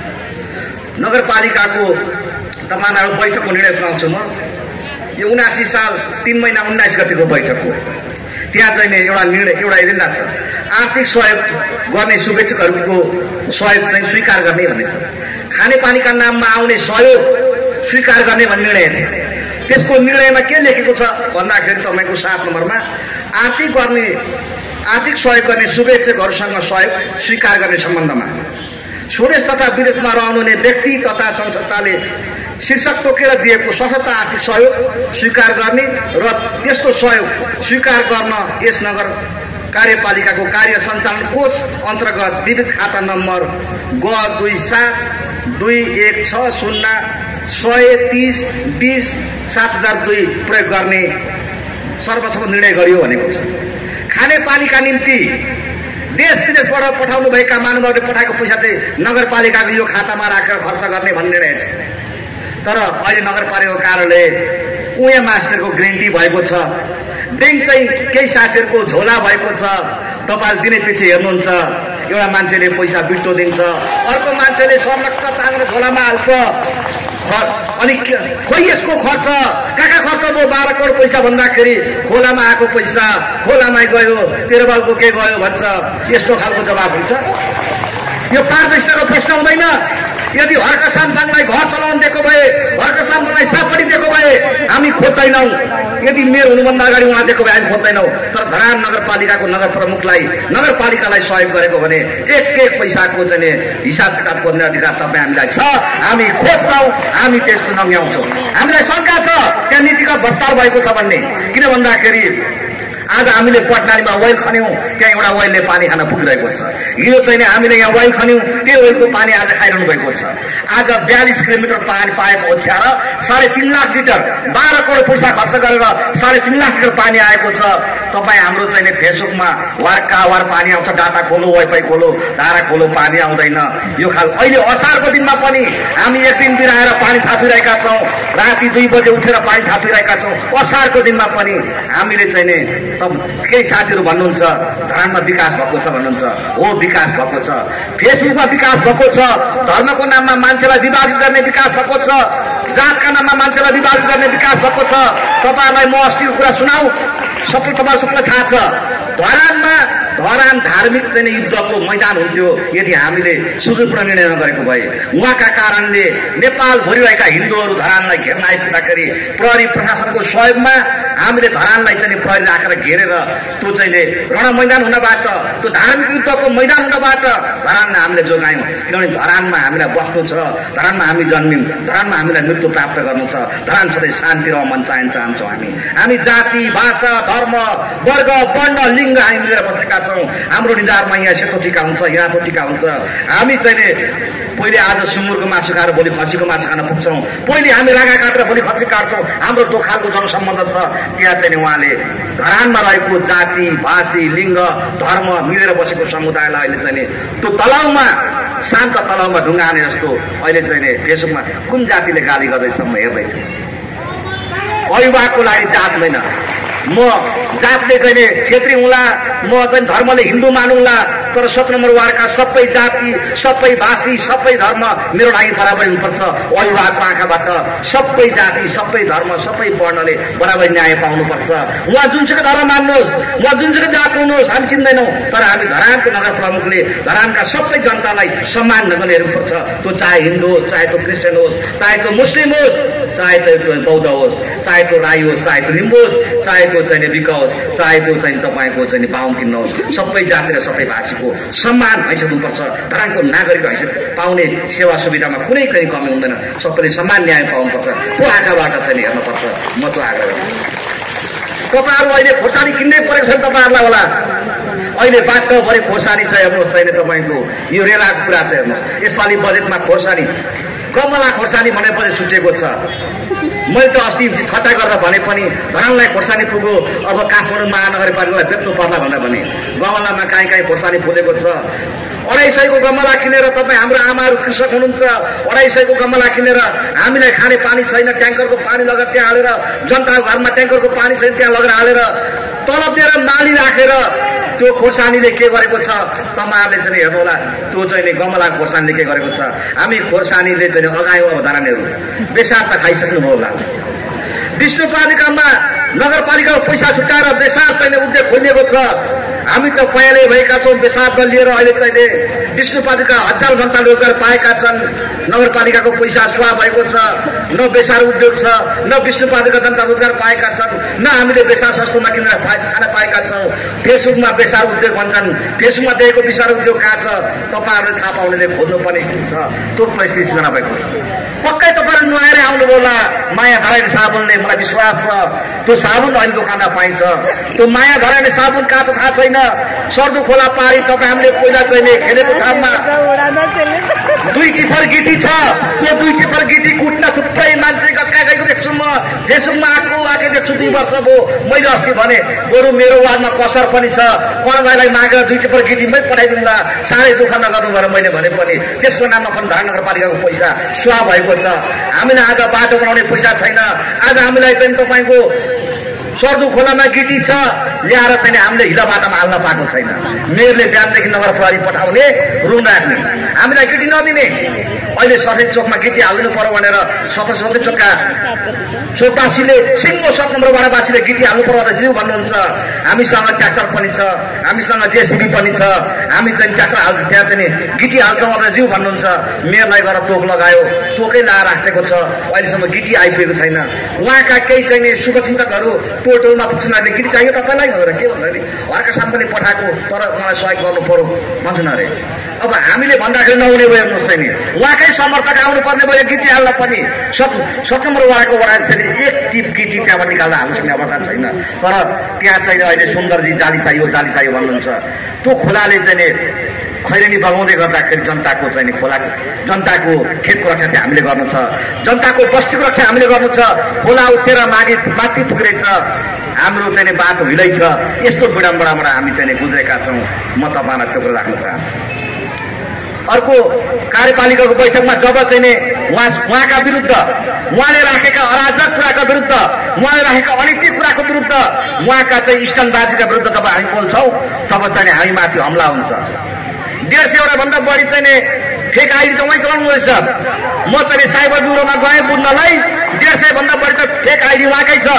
नगरपालिकाको तपाईँलाई बैठकको निर्णय सुनाउँछु म। यो उनासी साल तीन महिना उन्नाइस गतिको बैठक हो। त्यहाँ चाहिँ एउटा निर्णय एउटा एजेन्डा छ, आर्थिक सहयोग गर्ने शुभेच्छुकहरूको सहयोग चाहिँ स्वीकार गर्ने भन्ने छ। खानेपानीका नाममा आउने सहयोग स्वीकार गर्ने भन्ने निर्णय छ। त्यसको निर्णयमा के लेखेको छ भन्दाखेरि तपाईँको सात नम्बरमा आर्थिक गर्ने आर्थिक सहयोग गर्ने शुभेच्छुकहरूसँग सहयोग स्वीकार गर्ने सम्बन्धमा स्वदेश तथा विदेशमा रहनुहुने व्यक्ति तथा संस्थाले शीर्षक तोकेर दिएको सशक्त आर्थिक सहयोग स्वीकार गर्ने र त्यस्तो सहयोग स्वीकार गर्न यस नगर कार्यपालिकाको कार्य सञ्चालन कोष अन्तर्गत विविध खाता नम्बर ग दुई सात दुई एक छ शून्य सय तिस बिस सात हजार दुई प्रयोग गर्ने सर्वसम्मत निर्णय गरियो भनेको छ। खानेपानीका निम्ति देश विदेशबाट पठाउनु भएका मानवहरूले पठाएको पैसा चाहिँ नगरपालिकाको यो खातामा राखेर खर्च गर्ने भन्ने निर्णय छ। तर अहिले नगरपालिकाको कार्यालय उया मास्टरको ग्यारेन्टी भएको छ, ब्याङ्क चाहिँ केही साथीहरूको झोला भएको छ। तपाईँले दिने पछि हेर्नुहुन्छ एउटा मान्छेले पैसा बिट्टो दिन्छ, अर्को मान्छेले सर्लक्क तानेर झोलामा हाल्छ। अनि खोइ यसको खर्च कहाँ कहाँ खर्च भयो बाह्र करोड पैसा भन्दाखेरि खोलामा आएको पैसा खोलामा गयो, तेह्रबालको के गयो भन्छ। यस्तो खालको जवाब हुन्छ। यो पारदर्शिताको प्रश्न हुँदैन। यदि हर्का साम्पाङलाई घर चलाउन दिएको भए, हर्का साम्पाङलाई सापटी दिएको भए हामी खोज्दैनौँ। यदि मेरो हुनुभन्दा अगाडि उहाँ दिएको भए हामी खोज्दैनौँ। तर धरान नगरपालिकाको नगर प्रमुखलाई नगरपालिकालाई सहयोग गरेको भने एक एक पैसाको चाहिँ हिसाब किताब गर्ने अधिकार तपाईँ हामीलाई छ। हामी खोज्छौँ, हामी त्यस्तो नङ्ग्याउँछौँ। हामीलाई शङ्का छ त्यहाँ नीतिगत भ्रष्टाचार भएको छ भन्ने। किन भन्दाखेरि आज हामीले पटनालीमा वाइल खन्यौँ, त्यहाँ एउटा वाइलले पानी खान पुगिरहेको छ। हिजो चाहिँ हामीले यहाँ वाइल खन्यौँ, त्यो वाइलको पानी आज खाइरहनु भएको छ। आज बयालिस किलोमिटर पानी पाइप ओछ्याएर साढे तीन लाख लिटर बाह्र करोड पैसा खर्च गरेर साढे तीन लाख लिटर पानी आएको छ। तपाईँ हाम्रो चाहिँ फेसबुकमा वारका वार पानी आउँछ, डाटा खोलो, वाइफाई खोलो, धारा खोलो, पानी आउँदैन। यो खाल अहिले असारको दिनमा पनि हामी एक दिन बिराएर पानी थापिरहेका छौँ, राति दुई बजे उठेर पानी थापिरहेका छौँ। असारको दिनमा पनि हामीले चाहिँ नि केही साथीहरू भन्नुहुन्छ धरानमा विकास भएको छ भन्नुहुन्छ। हो, विकास भएको छ, फेसबुकमा विकास भएको छ, धर्मको नाममा मान्छेलाई विभाजित गर्ने विकास भएको छ, जातका नाममा मान्छेलाई विभाजित गर्ने विकास भएको छ। तपाईँहरूलाई म अस्तिको कुरा सुनाऊ, सबै तपाईँलाई सबैलाई थाहा छ। धरानमा धरान धार्मिक चाहिँ युद्धको मैदान हुन्थ्यो यदि हामीले सुदूरपूर्ण निर्णय नगरेको भए। उहाँका कारणले नेपालभरि रहेका हिन्दूहरू धरानलाई घेर्न आइपुग्दाखेरि प्रहरी प्रशासनको सहयोगमा हामीले धरानलाई चाहिँ प्रहरी राखेर घेरेर त्यो चाहिँ रण मैदान हुनबाट, त्यो धार्मिक युद्धको मैदान हुनबाट धरानमा हामीले जोगायौँ। किनभने धरानमा हामीलाई बस्नु छ, धरानमा हामी जन्म्यौँ, धरानमा हामीलाई मृत्यु प्राप्त गर्नु छ। धरान सधैँ शान्ति र अमन चाहन चाहन्छौँ। हामी हामी जाति भाषा धर्म वर्ग वर्ण लिङ्ग हामी मिलेर बसेका छौँ। हाम्रो निधारमा यहाँ सेतो टिका हुन्छ, रातो टिका हुन्छ। हामी चाहिँ पहिले आज सुँगुरको मासु खाएर भोलि खसीको मासु खान पुग्छौँ, पहिले हामी रागा काटेर भोलि खसी काट्छौँ। हाम्रो त्यो खालको जनसम्बन्ध छ। त्यहाँ चाहिँ उहाँले धरानमा रहेको जाति भाषी लिङ्ग धर्म मिलेर बसेको समुदायलाई अहिले चाहिँ त्यो तलाउमा शान्त तलाउमा ढुङ्गा हाने जस्तो अहिले चाहिँ फेसबुकमा कुन जातिले गाली गर्दैछ म हेर्दैछु। अभिभावकको लागि जात होइन, म जातले चाहिँ छेत्री हुँला, म चाहिँ धर्मले हिन्दू मानौँला, तर सत्र नम्बर वार्डका सबै जाति, सबै भाषी, सबै धर्म मेरो लागि बराबरी हुनुपर्छ। अभिभावकको आँखाबाट सबै जाति, सबै धर्म, सबै वर्णले बराबरी न्याय पाउनुपर्छ। उहाँ जुनसुकै धर्म मान्नुहोस्, उहाँ जुनसुकै जात हुनुहोस्, हामी चिन्दैनौँ, तर हामी धरानको नगर प्रमुखले धरानका सबै जनतालाई सम्मान नगर्ने हेर्नुपर्छ। त्यो चाहे हिन्दू होस्, चाहे त्यो क्रिस्चियन होस्, चाहे त्यो मुस्लिम होस्, चाहे त्यो बौद्ध होस्, चाहे त्यो राई होस्, चाहे त्यो लिम्बू होस्, चाहे त्यो चाहिँ बिक होस्, चाहे त्यो चाहिँ तपाईँको चाहिँ बाहुन किन्न होस्, सबै जाति र सबै भाषीको सम्मान हैसियत हुनुपर्छ। धरानको नागरिक हैसियत पाउने सेवा सुविधामा कुनै कहीँ कमी हुँदैन, सबैले सम्मान न्याय पाउनुपर्छ। त्यो आँखाबाट चाहिँ हेर्नुपर्छ। म त्यो आग्रह गर्छु। तपाईँहरू अहिले खोर्सानी किन्नै परेको छ तपाईँहरूलाई होला। अहिले बाटोभरि खोर्सानी छ, हेर्नुहोस् छैन तपाईँको यो रेलाको कुरा छ। हेर्नुहोस् यसपालि बजेटमा खोर्सानी कमला खोर्सानी भनेपछि छुटेको छ। मैले त अस्ति ठट्टा गरेर भने पनि धरानलाई खोर्सानी पुग्यो, अब काठमाडौँ महानगरपालिकालाई बेच्नु पर्ला भनेर भने गमलामा काहीँ काहीँ खोर्सानी फुलेको छ। अढाई सयको गमला किनेर तपाईँ हाम्रो आमाहरू कृषक हुनुहुन्छ, अढाई सयको गमला किनेर हामीलाई खाने पानी छैन, ट्याङ्करको पानी लगेर त्यहाँ हालेर, जनताको घरमा ट्याङ्करको पानी छैन त्यहाँ लगेर हालेर तलब दिएर नाली राखेर त्यो खोर्सानीले के गरेको छ तपाईँहरूले चाहिँ हेर्नु होला। त्यो चाहिँ गमला खोर्सानीले के गरेको छ। हामी खोर्सानीले चाहिँ अगायौँ अब धरानीहरू बेसार त खाइसक्नुभयो होला। विष्णुपालिकामा नगरपालिकाको पैसा छुट्याएर बेसार चाहिँ उद्योग खोलिएको छ। हामी त पहिले भएका छौँ बेसार लिएर अहिले चाहिँ विष्णुपालिका हजार जनता रोजगार पाएका छन्। नगरपालिकाको पैसा सुवा भएको छ, न बेसार उद्योग छ, न विष्णुपालिका जनता रोजगार पाएका छन्, न हामीले बेसार सस्तोमा किनेर खान पाएका छौँ। फेसबुकमा बेसार उद्योग भन्छन्, फेसबुकमा दिएको बेसार उद्योग कहाँ छ तपाईँहरूले थाहा पाउनेले खोज्नुपर्ने स्थिति छ। त्यो परिस्थिति नभएको छ। पक्कै तपाईँहरू नुहाएर आउनुभयो होला। माया धराइने साबुनले मलाई विश्वास छ त्यो साबुन अहिले दोकानमा पाइन्छ। त्यो माया धराइने साबुन कहाँ छ थाहा छैन। सर्दु खोला पारी तपाईँ हामीले पहिला चाहिँ खेलेको ठाउँमा दुई टिफर गिटी छ। त्यो दुई टिफर गिटी कुट्न थुप्रै मान्छे गएका गएको देख्छु म। फेसबुकमा आएको आएको देख्छु दुई वर्ष भयो। मैले अस्ति भने बरु मेरो वार्डमा कसर पनि छ, कर्णभाइलाई मागेर दुई टिफर गिटी मै पठाइदिउँला, साह्रै दुःख नगर्नु भनेर मैले भने पनि त्यसको नाममा पनि धरान नगरपालिकाको पैसा सुवा भएको छ। हामीलाई आज बाटो बनाउने पैसा छैन। आज हामीलाई चाहिँ तपाईँको सर्दु खोलामा गिटी छ ल्याएर चाहिँ हामीले हिला बाटामा हाल्न पाएको छैन। मेयरले बिहानदेखि नगर प्रहरी पठाउने, रुम राख्ने, हामीलाई गिटी नदिने। अहिले सफेद चोकमा गिटी हालिदिनु पर्यो भनेर सफेद सफेद चोकका चोकवासीले सिङ्गो सत नम्बर वाडावासीले गिटी हाल्नु पर्यो भनेर जिउ भन्नुहुन्छ। हामीसँग ट्र्याक्टर पनि छ, हामीसँग जेसिबी पनि छ, हामी चाहिँ ट्र्याक्टर हाल त्यहाँ चाहिँ गिटी हाल्छौँ भनेर जिउ भन्नुहुन्छ। मेयरलाई गएर तोक लगायो, तोकै लगाएर राखेको छ, अहिलेसम्म गिटी आइपुगेको छैन। उहाँका केही चाहिँ शुभचिन्तकहरू टोटलमा पुग्छन्, गिटी चाहियो तपाईँलाई भनेर के भन्नु अरे हर्का साम्पले पठाएको, तर उहाँलाई सहयोग गर्नु पर्यो भन्छन् अरे। अब हामीले भन्दाखेरि नहुने भयो हेर्नुहोस् चाहिँ उहाँकै समर्थक आउनुपर्ने भयो गिटी हाल्न पनि। सत सत नम्बर वाडाको वडा चाहिँ एक टिप गिटी त्यहाँबाट निकाल्दा हाल्नु सक्ने अवस्था छैन। तर त्यहाँ चाहिँ अहिले सुन्दरजी जाली चाहियो जाली चाहियो भन्नुहुन्छ। त्यो खोलाले चाहिँ खैरेनी बगाउँदै गर्दाखेरि जनताको चाहिँ खोला जनताको खेतको रक्षा चाहिँ हामीले गर्नु छ, जनताको बस्तीको रक्षा हामीले गर्नु छ। खोला उठेर माथि माथि पुगिरहेछ, हाम्रो चाहिँ बाटो हिलै छ। यस्तो विडम्बनाबाट हामी चाहिँ गुज्रेका छौँ। म तपाईँलाई त्यो कुरा राख्न चाहन्छु। अर्को कार्यपालिकाको बैठकमा जब चाहिँ उहाँ उहाँका विरुद्ध उहाँले राखेका अराजक कुराका विरुद्ध, उहाँले राखेका अनैतिक कुराको विरुद्ध, उहाँका चाहिँ स्टनबाजीका विरुद्ध जब हामी बोल्छौँ तब चाहिँ हामी माथि हमला हुन्छ। डेढ सयवटा भन्दा बढी चाहिँ फेक आइडी त उहाँ चलाउनु रहेछ। म चाहिँ साइबर ब्युरोमा गएँ बुझ्नलाई, डेढ सय भन्दा बढी त फेक आइडी उहाँकै छ।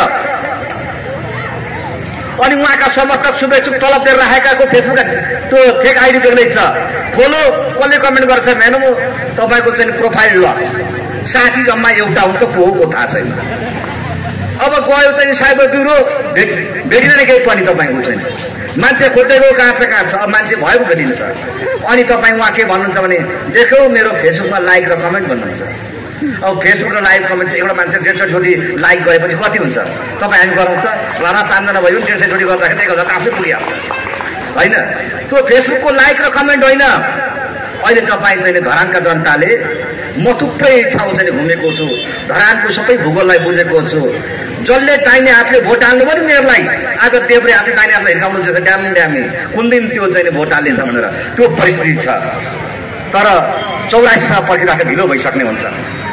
अनि उहाँका समर्थक शुभेच्छुक तलब दिएर राखेकाको फेसबुक त्यो फेक आइडी बेग्लै छ। खोलो कसले कमेन्ट गर्छ हेर्नु तपाईँको चाहिँ प्रोफाइल ल साथी जम्मा एउटा हुन्छ, को हो को थाहा छैन। अब गयो चाहिँ साइबर ब्युरो भेट भेटिँदैन केही पनि तपाईँको चाहिँ मान्छे खोज्दै गयो कहाँ छ कहाँ छ। अब मान्छे भएको भेटिन्छ। अनि तपाईँ उहाँ के भन्नुहुन्छ भने देखौ मेरो फेसबुकमा लाइक र कमेन्ट भन्नुहुन्छ। अब फेसबुक र लाइक कमेन्ट एउटा मान्छे डेढ सयचोटि लाइक गरेपछि कति हुन्छ तपाईँ हामी गरौँ त। लाना पाँचजना भयो डेढ सयचोटि गर्दाखेरि एक हजार आफै पुगिहाल्छ होइन। त्यो फेसबुकको लाइक र कमेन्ट होइन। अहिले तपाईँ चाहिँ धरानका जनताले म थुप्रै ठाउँ चाहिँ घुमेको छु, धरानको सबै भूगोललाई बुझेको छु। जसले दाहिने हातले भोट हाल्नु पनि मेयरलाई आज देब्रे हातले दाहिने हातलाई हिर्काउनु छ ड्याम ड्यामी कुन दिन त्यो चाहिँ भोट हालिन्छ भनेर त्यो परिस्थिति छ। तर चौरासीमा पर्खिराखेर ढिलो भइसक्ने हुन्छ।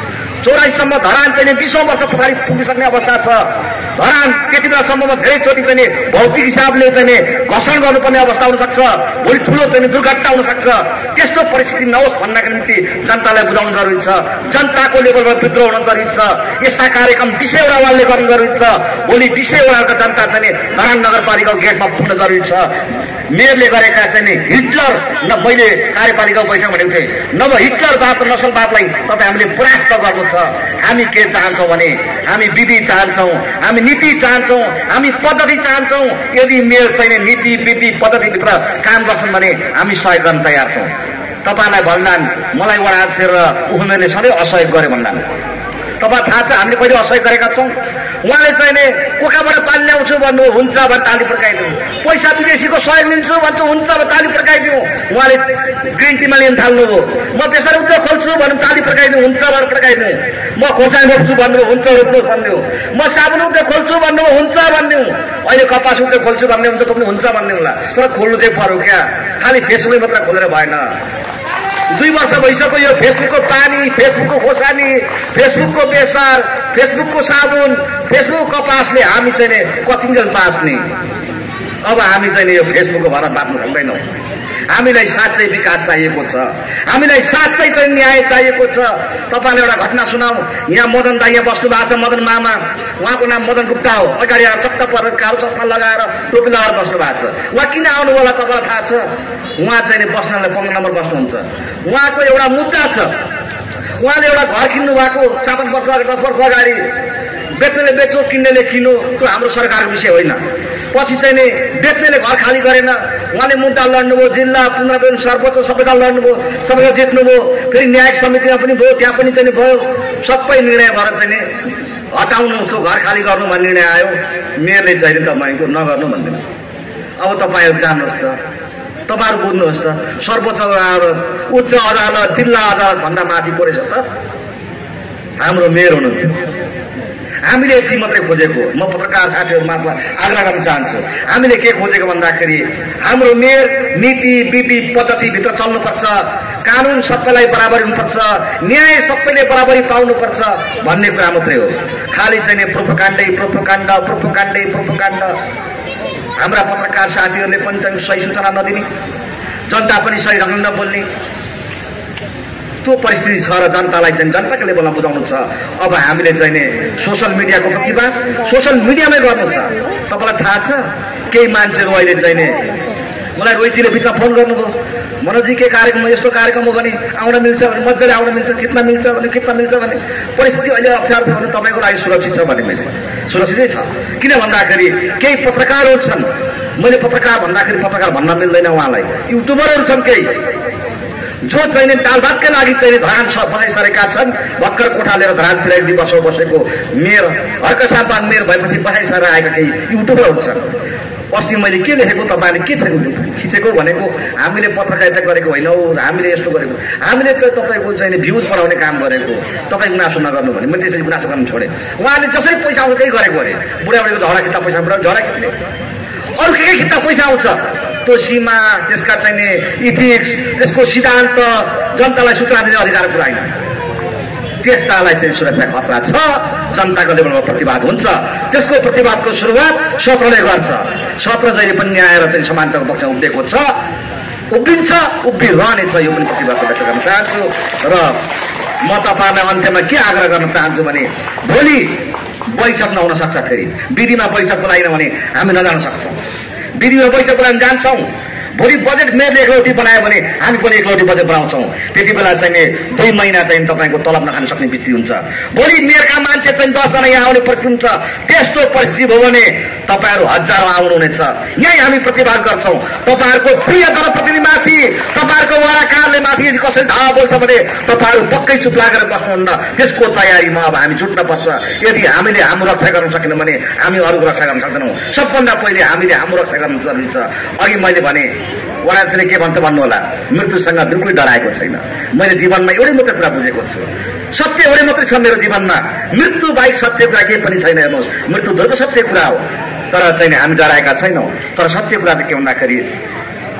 चौरासीसम्म धरान चाहिँ बिसौँ वर्ष पछाडि पुगिसक्ने अवस्था छ। धरान त्यति बेलासम्ममा धेरैचोटि चाहिँ भौतिक हिसाबले चाहिँ घर्षण गर्नुपर्ने अवस्था हुन सक्छ, भोलि ठुलो चाहिँ दुर्घटना हुन सक्छ। त्यस्तो परिस्थिति नहोस् भन्नका निम्ति जनतालाई बुझाउनु जरुरी छ, जनताको लेभलमा विद्रोह हुन जरुरी छ। यस्ता कार्यक्रम बिसैवटा वालले गर्नु जरुरी छ। भोलि बिसैवटाका जनता चाहिँ धरान नगरपालिकाको गेटमा पुग्न जरुरी छ। मेयरले गरेका चाहिँ हिटलर न मैले कार्यपालिकाको बैठक भनेको थिएँ, नभए हिटलरवाद र नसलवादलाई तपाईँ हामीले परास्त गर्नु छ। हामी के चाहन्छौँ भने हामी विधि चाहन्छौँ, हामी नीति चाहन्छौँ, हामी पद्धति चाहन्छौँ। यदि मेयर चाहिँ नीति विधि पद्धतिभित्र काम गर्छन् भने हामी सहयोग गर्न तयार छौँ। तपाईँलाई भन्लान् मलाई वडा अध्यक्ष र उमेरले सधैँ असहयोग गरे भन्लान्। तपाईँ थाहा छ हामीले कहिले असहयोग गरेका छौँ? उहाँले चाहिँ नि कोकाबाट पानी ल्याउँछु भन्नु हुन्छ भने ताली पड्काइदिउँ, पैसा विदेशीको सहयोग लिन्छु भन्छु हुन्छ भने ताली पड्काइदिउँ। उहाँले ग्रिन टीमा लिन थाल्नुभयो, म बेसार उद्योग खोल्छु भन्नु ताली पड्काइदिउँ हुन्छ भने पड्काइदिउँ। म खोर्सानी रोप्छु भन्नु हुन्छ रोप्नु भनिदिउँ। म साबुन उद्योग खोल्छु भन्नु हुन्छ भनिदिउँ। अहिले कपास उद्योग खोल्छु भन्ने हुन्छ तपाईँ हुन्छ भनिदिउँ होला। तर खोल्नु चाहिँ पर्यो क्या, खालि फेसबुकै मात्र खोलेर भएन। दुई वर्ष भइसक्यो यो फेसबुकको पानी, फेसबुकको खोर्सानी, फेसबुकको बेसार, फेसबुकको साबुन, फेसबुक कपासले हामी चाहिँ नि कतिन्जेल बाँच्ने। अब हामी चाहिँ नि यो फेसबुकको भरमा बाँच्नु सक्दैनौँ। हामीलाई साँच्चै विकास चाहिएको छ, हामीलाई साँच्चै चाहिँ न्याय चाहिएको छ। तपाईँले एउटा घटना सुनाऊ। यहाँ मदन दाई यहाँ बस्नु भएको छ, मदन मामा, उहाँको नाम मदन गुप्ता हो। अगाडि आएर चक्क परेर कालो चस्मा लगाएर टोपी लगाएर बस्नु भएको छ। उहाँ किन आउनु होला तपाईँलाई थाहा छ? उहाँ चाहिँ नि बस्नलाई पन्ध्र नम्बर बस्नुहुन्छ। उहाँको एउटा मुद्दा छ, उहाँले एउटा घर किन्नु भएको चार पाँच वर्ष अगाडि दस वर्ष अगाडि, बेच्नेले बेचो किन्नेले किन्नु, त्यो हाम्रो सरकारको विषय होइन। पछि चाहिँ नि बेच्नेले घर खाली गरेन, उहाँले मुद्दा लड्नुभयो, जिल्ला पुनर्विधान सर्वोच्च सबैका लड्नुभयो, सबैका जित्नुभयो। फेरि न्यायिक समितिमा पनि भयो, त्यहाँ पनि चाहिँ भयो। सबै निर्णय भएर चाहिँ नि हटाउनु, त्यो घर खाली गर्नु भन्ने निर्णय आयो। मेयरले चाहिँ तपाईँको नगर्नु भन्दैन। अब तपाईँहरू जान्नुहोस् त, तपाईँहरू बुझ्नुहोस् त, सर्वोच्च अदालत, उच्च अदालत, जिल्ला अदालत भन्दा माथि परेछ त हाम्रो मेयर हुनुहुन्छ। हामीले यति मात्रै खोजेको, म पत्रकार साथीहरू मात्र आग्रह गर्न चाहन्छु। हामीले के खोजेको भन्दाखेरि हाम्रो मेयर नीति विधि पद्धतिभित्र चल्नुपर्छ, कानुन सबैलाई बराबरी हुनुपर्छ, न्याय सबैले बराबरी पाउनुपर्छ भन्ने कुरा मात्रै हो। खालि चाहिँ प्रोपोकाण्डै प्रोपोकाण्ड प्रोपोकाण्डै प्रोपोकाण्ड। हाम्रा पत्रकार साथीहरूले पनि चाहिँ सही सूचना नदिने, जनता पनि सही ढङ्गले नबोल्ने, त्यो परिस्थिति छ र जनतालाई चाहिँ जनताको लेभलमा बुझाउनु छ। अब हामीले चाहिँ नि सोसल मिडियाको प्रतिभा सोसल मिडियामै गर्नु छ। तपाईँलाई थाहा छ केही मान्छेहरू अहिले चाहिँ नि मलाई रोहितजीले बिचमा फोन गर्नुभयो, मनोजी के कार्यक्रम यस्तो कार्यक्रम हो भने आउन मिल्छ भने मजाले आउन मिल्छ, कितना मिल्छ भने कितना मिल्छ भने परिस्थिति अहिले अप्ठ्यारो छ भने तपाईँको लागि सुरक्षित छ भने मैले सुरक्षितै छ। किन भन्दाखेरि केही पत्रकारहरू छन्, मैले पत्रकार भन्दाखेरि पत्रकार भन्न मिल्दैन उहाँलाई, युट्युबरहरू छन् केही जो चाहिँ नि दाल भातकै लागि चाहिँ धरान बसाइसकेका छन्। भर्खर कोठा लिएर धरान फिराइ दुई वर्ष बसेको मेयर हर्क सालबाग मेयर भएपछि बसाइसकेर आएका केही युट्युबरहरू छन्। अस्ति मैले के लेखेको तपाईँले के छैन खिचेको भनेको हामीले पत्रकारिता गरेको होइन हौ, हामीले यस्तो गरेको, हामीले त तपाईँको चाहिँ भ्युज बढाउने काम गरेको, तपाईँ गुनासो नगर्नु भने मैले त्यसरी गुनासो गर्न छोडेँ। उहाँले जसरी पैसा आउँछ त्यही गरेको अरे, बुढाबुढीको झगडा खिच्दा पैसा बुढा झगडा खिच्ने, अरू के के खिच्दा पैसा आउँछ। त्यो सीमा, त्यसका चाहिँ इथिक्स, त्यसको सिद्धान्त जनतालाई सूचना दिने अधिकार पुऱ्याइन। त्यस्तालाई चाहिँ सुरक्षा खतरा छ। जनताको लेभलमा प्रतिवाद हुन्छ, त्यसको प्रतिवादको सुरुवात सत्रले गर्छ। सत्र जहिले पनि न्याय र चाहिँ समानताको पक्षमा उभिएको छ, उभिन्छ, उभिरहनेछ। यो पनि प्रतिवाद व्यक्त गर्न चाहन्छु। र म तपाईँलाई अन्त्यमा के आग्रह गर्न चाहन्छु भने भोलि बैठक नहुन सक्छ, फेरि विधिमा बैठक बोलाइन भने हामी नजान सक्छौँ। विधिमा बैठक बोलाइन जान्छौँ। भोलि बजेट मेयरले एकलौटी बनायो भने हामी पनि एकलौटी बजेट बनाउँछौँ। त्यति बेला चाहिँ दुई महिना चाहिँ तपाईँको तलब नखान सक्ने स्थिति हुन्छ। भोलि मेयरका मान्छे चाहिँ दसजना यहाँ आउने परिस्थिति हुन्छ। त्यस्तो परिस्थिति भयो भने तपाईँहरू हजारौँ आउनुहुनेछ। यहीँ हामी प्रतिवाद गर्छौँ। तपाईँहरूको प्रिय जनप्रतिनिधिमाथि, तपाईँहरूको वडा कार्यालयमाथि यदि कसैले धावा बोल्छ भने तपाईँहरू पक्कै चुप लागेर बस्नुहुन्न। त्यसको तयारीमा अब हामी जुट्नुपर्छ। यदि हामीले हाम्रो रक्षा गर्न सकेनौँ भने हामी अरूको रक्षा गर्न सक्दैनौँ। सबभन्दा पहिले हामीले हाम्रो रक्षा गर्न जरुरी छ। अघि मैले भने वडाले के भन्छ भन्नु होला, मृत्युसँग बिल्कुल डराएको छैन। मैले जीवनमा एउटै मात्रै कुरा बुझेको छु, सत्य एउटै मात्रै छ मेरो जीवनमा, मृत्यु बाहेक सत्य कुरा केही पनि छैन। हेर्नुहोस्, मृत्यु ध्रुव सत्य कुरा हो, तर चाहिँ हामी डराएका छैनौँ। तर सत्य कुरा चाहिँ के भन्दाखेरि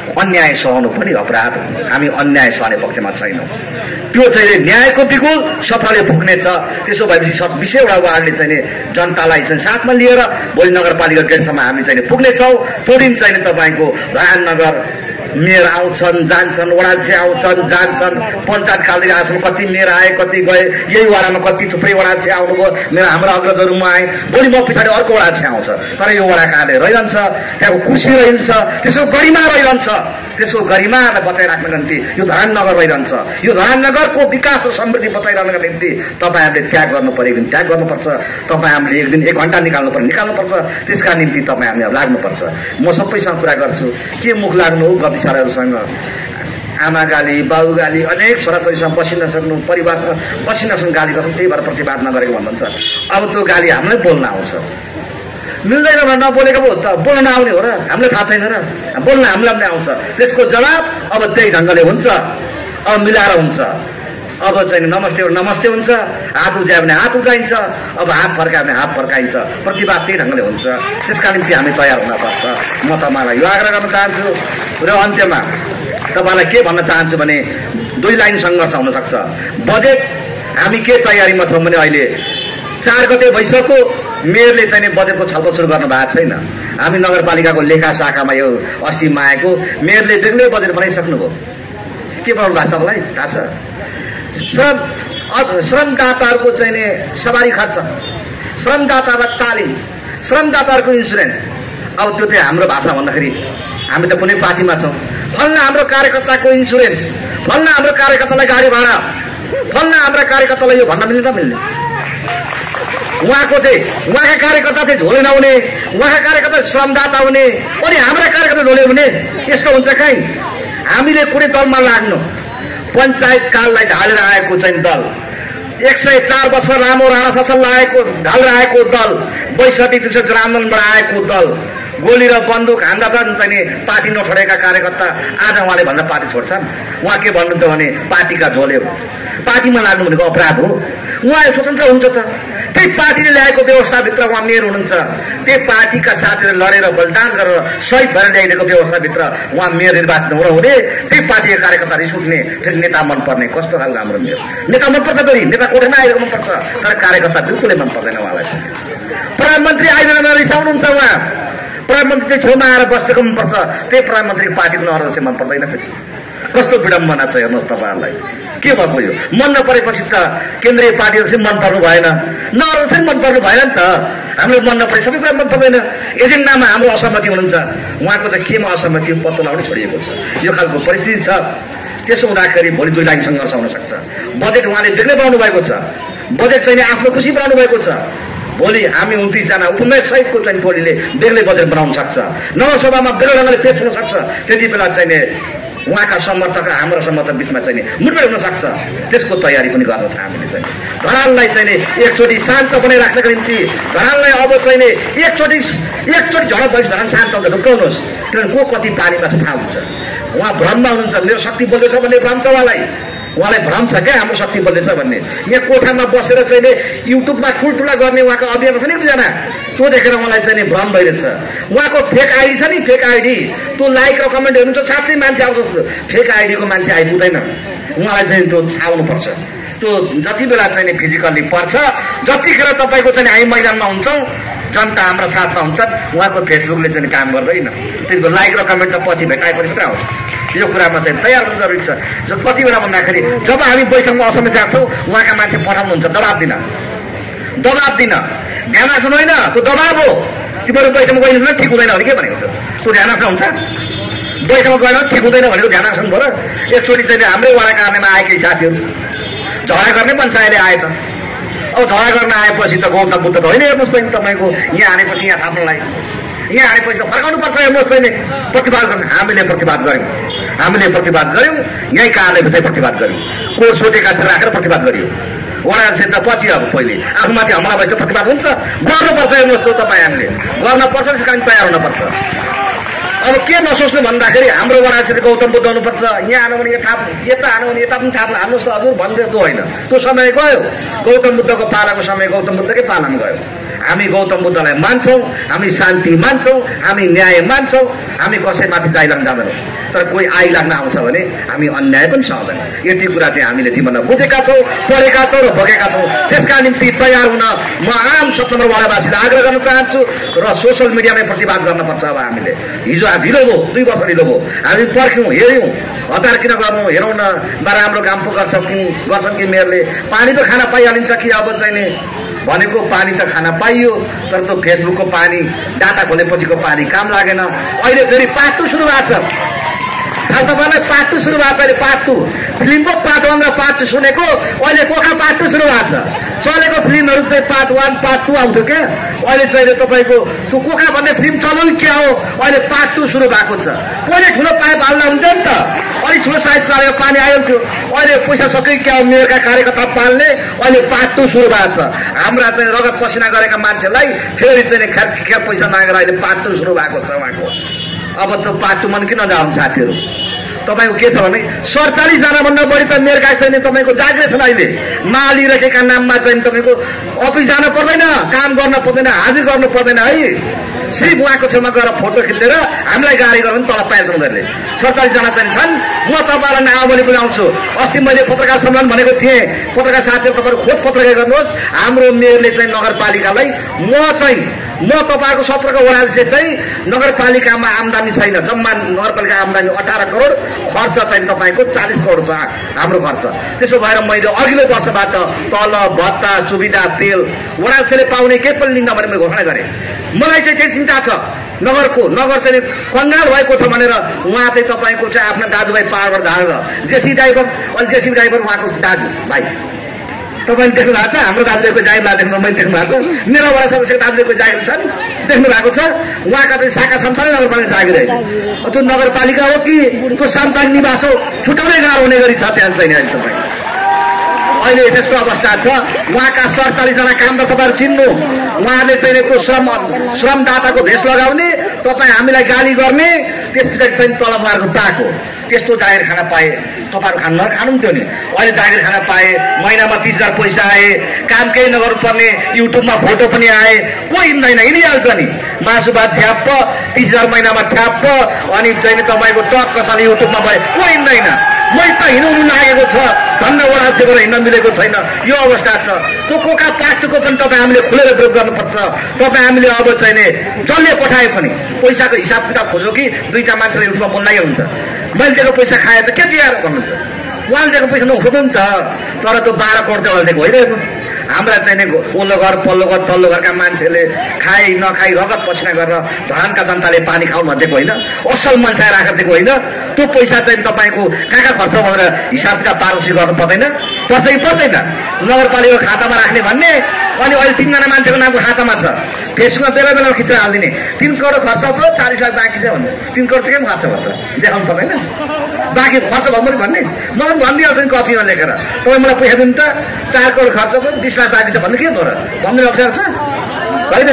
अन्याय सहनु पनि अपराध हो। हामी अन्याय सहने पक्षमा छैनौँ। त्यो चाहिँ न्यायको बिगुल सफाले पुग्नेछ। त्यसो भएपछि बिसैवटा वार्डले चाहिँ जनतालाई चाहिँ साथमा लिएर भोलि नगरपालिका गेटसम्म हामी चाहिँ पुग्नेछौँ। त्यो दिन चाहिँ तपाईँको राजनगर मेयर आउँछन् जान्छन्, वडाध्यक्ष आउँछन् जान्छन्, पञ्चायत कालदेखि आजसम्म कति मेयर आए कति गए, यही वडामा कति थुप्रै वडाध्यक्ष आउनुभयो, मेरो हाम्रो अग्रजहरू म आएँ, भोलि म पछाडि अर्को वडाध्यक्ष आउँछ। तर यो वडा कार्यालय रहिरहन्छ, त्यहाँको कुर्सी रहिरहन्छ, त्यसको गरिमा रहिरहन्छ। त्यसको गरिमालाई बचाइराख्नको निम्ति यो धराननगर रहिरहन्छ। यो धराननगरको विकास र समृद्धि बचाइरहनको निम्ति तपाईँहरूले त्याग गर्नु पर्यो, एक दिन त्याग गर्नुपर्छ। तपाईँहरूले एक दिन एक घन्टा निकाल्नु पर्यो निकाल्नुपर्छ। त्यसका निम्ति तपाईँ हामीले लाग्नुपर्छ। म सबैसँग कुरा गर्छु, के मुख लाग्नु हो गति साराहरूसँग, आमा गाली बाउ गाली अनेक छोराछोरीसँग बसिन सक्नु, परिवारसँग बसिन सक्नु गाली गर्छन्, त्यही भएर प्रतिवाद नगरेको भन्नुहुन्छ। अब त्यो गाली हामीलाई बोल्न आउँछ, मिल्दैन भनेर नबोलेको पो त बोल्न आउने हो र? हामीलाई थाहा छैन र? बोल्न हामीलाई पनि आउँछ। त्यसको जवाब अब त्यही ढङ्गले हुन्छ, अब मिलाएर हुन्छ। अब चाहिँ नमस्ते नमस्ते हुन्छ, हात उठायो भने हात उठाइन्छ, अब हात फर्कायो भने हात फर्काइन्छ। प्रतिवाद त्यही ढङ्गले हुन्छ। त्यसका निम्ति हामी तयार हुनपर्छ। म तपाईँलाई यो आग्रह गर्न चाहन्छु र अन्त्यमा तपाईँलाई के भन्न चाहन्छु भने दुई लाइन सङ्घर्ष हुनसक्छ। बजेट हामी के तयारीमा छौँ भने अहिले चार गते भइसक्यो, मेयरले चाहिँ बजेटको छलफल सुरु गर्नु भएको छैन। हामी नगरपालिकाको लेखा शाखामा यो अस्तिमा आएको मेयरले बेग्लै बजेट बनाइसक्नुभयो। के बनाउनु भएको तपाईँलाई थाहा छ? श्रम श्रमदाताहरूको चाहिँ सवारी खर्च, श्रमदातालाई तालिम, श्रमदाताहरूको इन्सुरेन्स। अब त्यो चाहिँ हाम्रो भाषा भन्दाखेरि हामी त कुनै पार्टीमा छौँ, फल्ना हाम्रो कार्यकर्ताको इन्सुरेन्स, फल्ना हाम्रो कार्यकर्तालाई गाडी भाडा, फल्ना हाम्रा कार्यकर्तालाई यो भन्न मिल्ने नमिल्ने? उहाँको चाहिँ उहाँका कार्यकर्ता चाहिँ झोले नहुने, उहाँका कार्यकर्ता श्रमदाता हुने, अनि हाम्रा कार्यकर्ता झोले हुने? यस्तो हुन्छ कहीँ? हामीले कुनै दलमा लाग्नु, पञ्चायत काललाई ढालेर आएको चाहिँ दल, एक सय चार वर्ष लामो राणा शासन लागेको ढालेर आएको दल, बैसठी त्रिसठी जनआन्दोलनबाट आएको दल, गोली र बन्दुक हान्दा चाहिँ पार्टी नछोडेका कार्यकर्ता आज उहाँले भन्दा पार्टी छोड्छन्। उहाँ के भन्नुहुन्छ भने पार्टीका झोले हो, पार्टीमा लाग्नु भनेको अपराध हो। उहाँ स्वतन्त्र हुन्छ त, त्यही पार्टीले ल्याएको व्यवस्थाभित्र उहाँ मेयर हुनुहुन्छ, त्यही पार्टीका साथीहरू लडेर बलिदान गरेर सही भएर ल्याइदिएको व्यवस्थाभित्र उहाँ मेयर निर्वाचित हुनुहुने, त्यही पार्टीका कार्यकर्ता रिस उठ्ने, फेरि नेता मनपर्ने। कस्तो खालको हाम्रो मेयर? नेता मनपर्छ फेरि, नेता कोठामा आएर मनपर्छ, तर कार्यकर्ता बिल्कुलै मन पर्दैन उहाँलाई। प्रधानमन्त्री आइरहन रिसाउनुहुन्छ, उहाँ प्रधानमन्त्री छेउमा आएर बसेको मनपर्छ, त्यही प्रधानमन्त्रीको पार्टीको नहर चाहिँ मन पर्दैन फेरि। कस्तो विडम्बना छ हेर्नुहोस् तपाईँहरूलाई। के भएको यो? मन नपरेपछि त केन्द्रीय पार्टीहरू चाहिँ मन पर्नु भएन, नहर चाहिँ मन पर्नु भएन नि त। हाम्रो मन नपरे सबै कुरा मन पर्दैन। एजेन्डामा हाम्रो असहमति हुनुहुन्छ, उहाँको चाहिँ केमा असहमति पत्तो लगाउनु छोडिएको छ। यो खालको परिस्थिति छ। त्यसो हुँदाखेरि भोलि दुई लाइन सङ्घर्ष हुनसक्छ। बजेट उहाँले बेग्लै बनाउनु भएको छ, बजेट चाहिँ आफ्नो खुसी बनाउनु भएको छ। भोलि हामी उन्तिसजना उपमेयर सहितको चाहिँ टोलीले बेग्लै बजेट बनाउन सक्छ, नगरसभामा बेग्लै ढङ्गले पेश हुन सक्छ। त्यति बेला चाहिँ उहाँका समर्थक र हाम्रो समर्थक बिचमा चाहिँ मुठभेड हुन सक्छ। त्यसको तयारी पनि गर्नु छ हामीले चाहिँ। धरानलाई चाहिँ एकचोटि शान्त बनाइराख्नको निम्ति, धरानलाई अब चाहिँ एकचोटि एकचोटि झडप भएपछि धरान शान्त हुन्छ, ढुक्काउनुहोस्। किनभने को कति पानीमा चाहिँ थाहा हुन्छ। उहाँ भ्रममा हुनुहुन्छ, मेरो शक्ति बोल्दैछ भन्ने भ्रम छ उहाँलाई। उहाँलाई भ्रम छ क्या हाम्रो शक्ति बोल्दैछ भन्ने। यहाँ कोठामा बसेर चाहिँ युट्युबमा ठुल्ठुला गर्ने उहाँको अभियान छ नि एकजना, त्यो देखेर उहाँलाई चाहिँ भ्रम भइरहेछ। उहाँको फेक आइडी छ नि, फेक आइडी, त्यो लाइक र कमेन्ट हेर्नु छ, साँच्चै मान्छे आउँछ। फेक आइडीको मान्छे आइपुग्दैन, उहाँलाई चाहिँ त्यो थाहा हुनुपर्छ। त्यो जति बेला चाहिँ फिजिकल्ली पर्छ, जतिखेर तपाईँको चाहिँ हामी मैदानमा हुन्छौँ, जनता हाम्रो साथमा हुन्छ, उहाँको फेसबुकले चाहिँ काम गर्दैन। त्यसको लाइक र कमेन्ट त पछि भेटाएपछि मात्रै आउँछ। यो कुरामा चाहिँ तयार हुनु जरुरी छ। जब कति बेला भन्दाखेरि जब हामी बैठकमा असहमति राख्छौँ, उहाँका मान्छे पठाउनुहुन्छ दबाब दिन, दबाब दिन। ध्यान राख्नु होइन, त्यो दबाब हो। तिमीहरू बैठकमा गइदिनु ठिक हुँदैन भने के भनेको? त्यो ध्यान राख्नु हुन्छ। बैठकमा गएन ठिक हुँदैन भनेको ध्यान राख्नु भयो र। एकचोटि चाहिँ हाम्रै वडा कार्यालयमा आएकै साथीहरू झगडा गर्ने मान्छे अहिले आए त। अब झगडा गर्न आएपछि त गौतम बुद्ध त होइन हेर्नुहोस् चाहिँ तपाईँको यहाँ आएपछि यहाँ थाप्नलाई, यहाँ आएपछि त फर्काउनु पर्छ हेर्नुहोस् चाहिँ प्रतिवाद गर्नु। हामीले प्रतिवाद गऱ्यौँ, हामीले प्रतिवाद गऱ्यौँ, यहीँ कार्यालयभित्रै प्रतिवाद गऱ्यौँ, कोर्ट सोटेका राखेर प्रतिवाद गरियो। वडा क्षेत्र पछि अब पहिले आफूमाथि हमला भएपछि प्रतिवाद हुन्छ, गर्नुपर्छ हेर्नुहोस्। त्यो तपाईँ हामीले गर्नुपर्छ, त्यस कारण तयार हुनुपर्छ। अब के नसोच्नु भन्दाखेरि हाम्रो वडा क्षेत्र गौतम बुद्ध हुनुपर्छ, यहाँ आनु भने यता यता आनु भने यता पनि थाप्नु हाल्नुहोस् हजुर भन्दै त्यो होइन। त्यो समय गयो, गौतम बुद्धको पालाको समय गौतम बुद्धकै पालामा गयो। हामी गौतम बुद्धलाई मान्छौँ, हामी शान्ति मान्छौँ, हामी न्याय मान्छौँ, हामी कसैमाथि चाहिरहन जाँदैनौँ। तर कोही आइ लाग्न आउँछ भने हामी अन्याय पनि सहदैन। यति कुरा चाहिँ हामीले जीवनमा बुझेका छौँ, पढेका छौँ र भोगेका छौँ। त्यसका निम्ति तयार हुन म आम सत्र नम्बर वाडावासीलाई आग्रह गर्न चाहन्छु र सोसियल मिडियामै प्रतिवाद गर्नुपर्छ। अब हामीले हिजो ढिलो भयो, दुई वर्ष ढिलो भयो, हामी पर्ख्यौँ, हेऱ्यौँ, हतार किन गर्नु, हेरौँ न बा राम्रो काम पो गर्छ कि गर्छन् कि मेयरले। पानी त खाना पाइहालिन्छ कि अब चाहिँ नि भनेको पानी त खाना पाइयो, तर त्यो फेसबुकको पानी डाटा खोलेपछिको पानी काम लागेन। अहिले फेरि पार्ट टू सुरु भएको छ। थाहा तपाईँलाई पार्ट टू सुरु भएको छ। अहिले पार्ट टू फिल्मको पार्ट वान र पार्ट टू सुनेको, अहिले कोखा पार्ट टू सुरु भएको छ। चलेको फिल्महरू चाहिँ पार्ट वान पार्ट टू आउँथ्यो क्या, अहिले चाहिँ तपाईँको त्यो कोखा भन्ने फिल्म चल्यो क्या हो, अहिले पार्ट टू सुरु भएको छ। पहिले ठुलो पाइप हाल्दा हुन्थ्यो नि त, अलिक ठुलो साइजको हालेर पानी आयो थियो, अहिले पैसा सबै क्या हो मेयरका कार्यकर्ता पाल्ने, अहिले पार्ट टू सुरु भएको छ। हाम्रा चाहिँ रगत पसिना गरेका मान्छेलाई फेरि चाहिँ खेर खेर पैसा मागेर अहिले पार्ट टू सुरु भएको छ उहाँको। अब त्यो पार्ट टू मन किन जाउँ साथीहरू? तपाईँको के छ भने सडचालिसजना भन्दा बढी त मेयरका चाहिँ तपाईँको जागिर छन्। अहिले माली राखेका नाममा चाहिँ तपाईँको अफिस जानु पर्दैन, काम गर्न पर्दैन, हाजिर गर्नु पर्दैन है, सिर्फ उहाँको छेउमा गएर फोटो खिचेर हामीलाई गाडी गर्नु पनि तल पाएको उनीहरूले। सडचालिसजना चाहिँ छन्। म तपाईँलाई नामावली बुझाउँछु। अस्ति मैले पत्रकार सम्मेलन भनेको थिएँ, पत्रकार साथीहरू तपाईँहरू खोज पत्रकार गर्नुहोस्। हाम्रो मेयरले चाहिँ नगरपालिकालाई म चाहिँ म तपाईँको सत्रको वडाध्यक्ष चाहिँ नगरपालिकामा आम्दानी छैन, जम्मा नगरपालिका आम्दानी अठार करोड, खर्च चाहिँ तपाईँको चालिस करोड छ हाम्रो खर्च। त्यसो भएर मैले अघिल्लो वर्षबाट तल भत्ता सुविधा तेल वडाध्यक्षले पाउने केही पनि लिन्न भने मैले घोषणा गरेँ। मलाई चाहिँ त्यही चिन्ता छ नगरको, नगर चाहिँ कङ्गाल भएको छ भनेर उहाँ चाहिँ तपाईँको चाहिँ आफ्नो दाजुभाइ पाहाडबाट झारेर जेसी ड्राइभर अनि जेसी ड्राइभर उहाँको दाजु भाइ तपाईँले देख्नु भएको छ। हाम्रो दाजुभाइको जागिर देख्नु मैले देख्नु भएको छ, मेरो वडा सदस्यको दाजुभाइको जागिर छन् देख्नु भएको छ। उहाँका चाहिँ शाखा सन्तान नगरपालिका जागिर हो, त्यो नगरपालिका हो कि त्यो सामुदायिक निवास हो, छुट्याउनै गाह्रो हुने गरी छ त्यहाँ चाहिँ अहिले तपाईँ। अहिले त्यस्तो अवस्था छ। उहाँका सडचालिसजना काम त तपाईँहरू चिन्नु, उहाँले चाहिँ त्यो श्रम श्रमदाताको भेष लगाउने, तपाईँ हामीलाई गाली गर्ने, त्यस पछाडि पनि तलब उहाँहरूको पाएको त्यस्तो जागिर खाना पाए तपाईँहरू खानु खानुहुन्थ्यो नि। अहिले जागिर खाना पाए, महिनामा तिस हजार पैसा आए, काम केही नगर्नुपर्ने, युट्युबमा फोटो पनि आए, कोही हिँड्दैन, हिँडिहाल्छ नि। मासु भात ठ्याप्प, तिस हजार महिनामा ठ्याप्प, अनि चाहिँ तपाईँको टक्क छ युट्युबमा भयो, कोही हिँड्दैन। मै त हिँड्नु लागेको छ, धन्न वडाध्यक्षबाट हिँड्न मिलेको छैन, यो अवस्था छ। त्यो कोका पास्टुको पनि तपाईँ हामीले खुलेर विरोध गर्नुपर्छ। तपाईँ हामीले अब चाहिँ नि जसले पठाए पनि पैसाको हिसाब किताब खोज्यो कि दुईवटा मान्छेले युट्युबमा बोल्नै हुन्छ, मैले दिएको पैसा खाए त के दिएर भन्नुहुन्छ, उहाँले दिएको पैसा नखोज्नु नि त। तर त्यो बाह्र करोड चाहिँ उहाँले दिएको होइन। हाम्रा चाहिँ ओल्लो घर पल्लो घर तल्लो घरका मान्छेले खाइ नखाइ रगत पसिना गरेर धरानका जनताले पानी खाउन दिएको होइन, असल मान्छे राखेर दिएको होइन। त्यो पैसा चाहिँ तपाईँको कहाँ कहाँ खर्च भनेर हिसाब किताब पारसी गर्नु पर्दैन, पर्छ कि पर्दैन? नगरपालिकाको खातामा राख्ने भन्ने, अनि अहिले तिनजना मान्छेको नामको खातामा छ, फेसबुकमा बेला बेलामा खिचेर हालिदिने, तिन करोड खर्च भयो, चालिस लाख बाँकी छ भन्ने, तिन करोड चाहिँ के खर्च भन्छ देखाउनु पर्दैन, बाँकी खर्च भयो मैले भन्ने, मलाई भनिदिइहाल्छ नि कपीमा लेखेर, तपाईँ मलाई पैसा दिनु त, चार करोड खर्च भयो, बिस लाख बाँकी छ भन्ने के तर भन्ने अप्ठ्यारो छ होइन?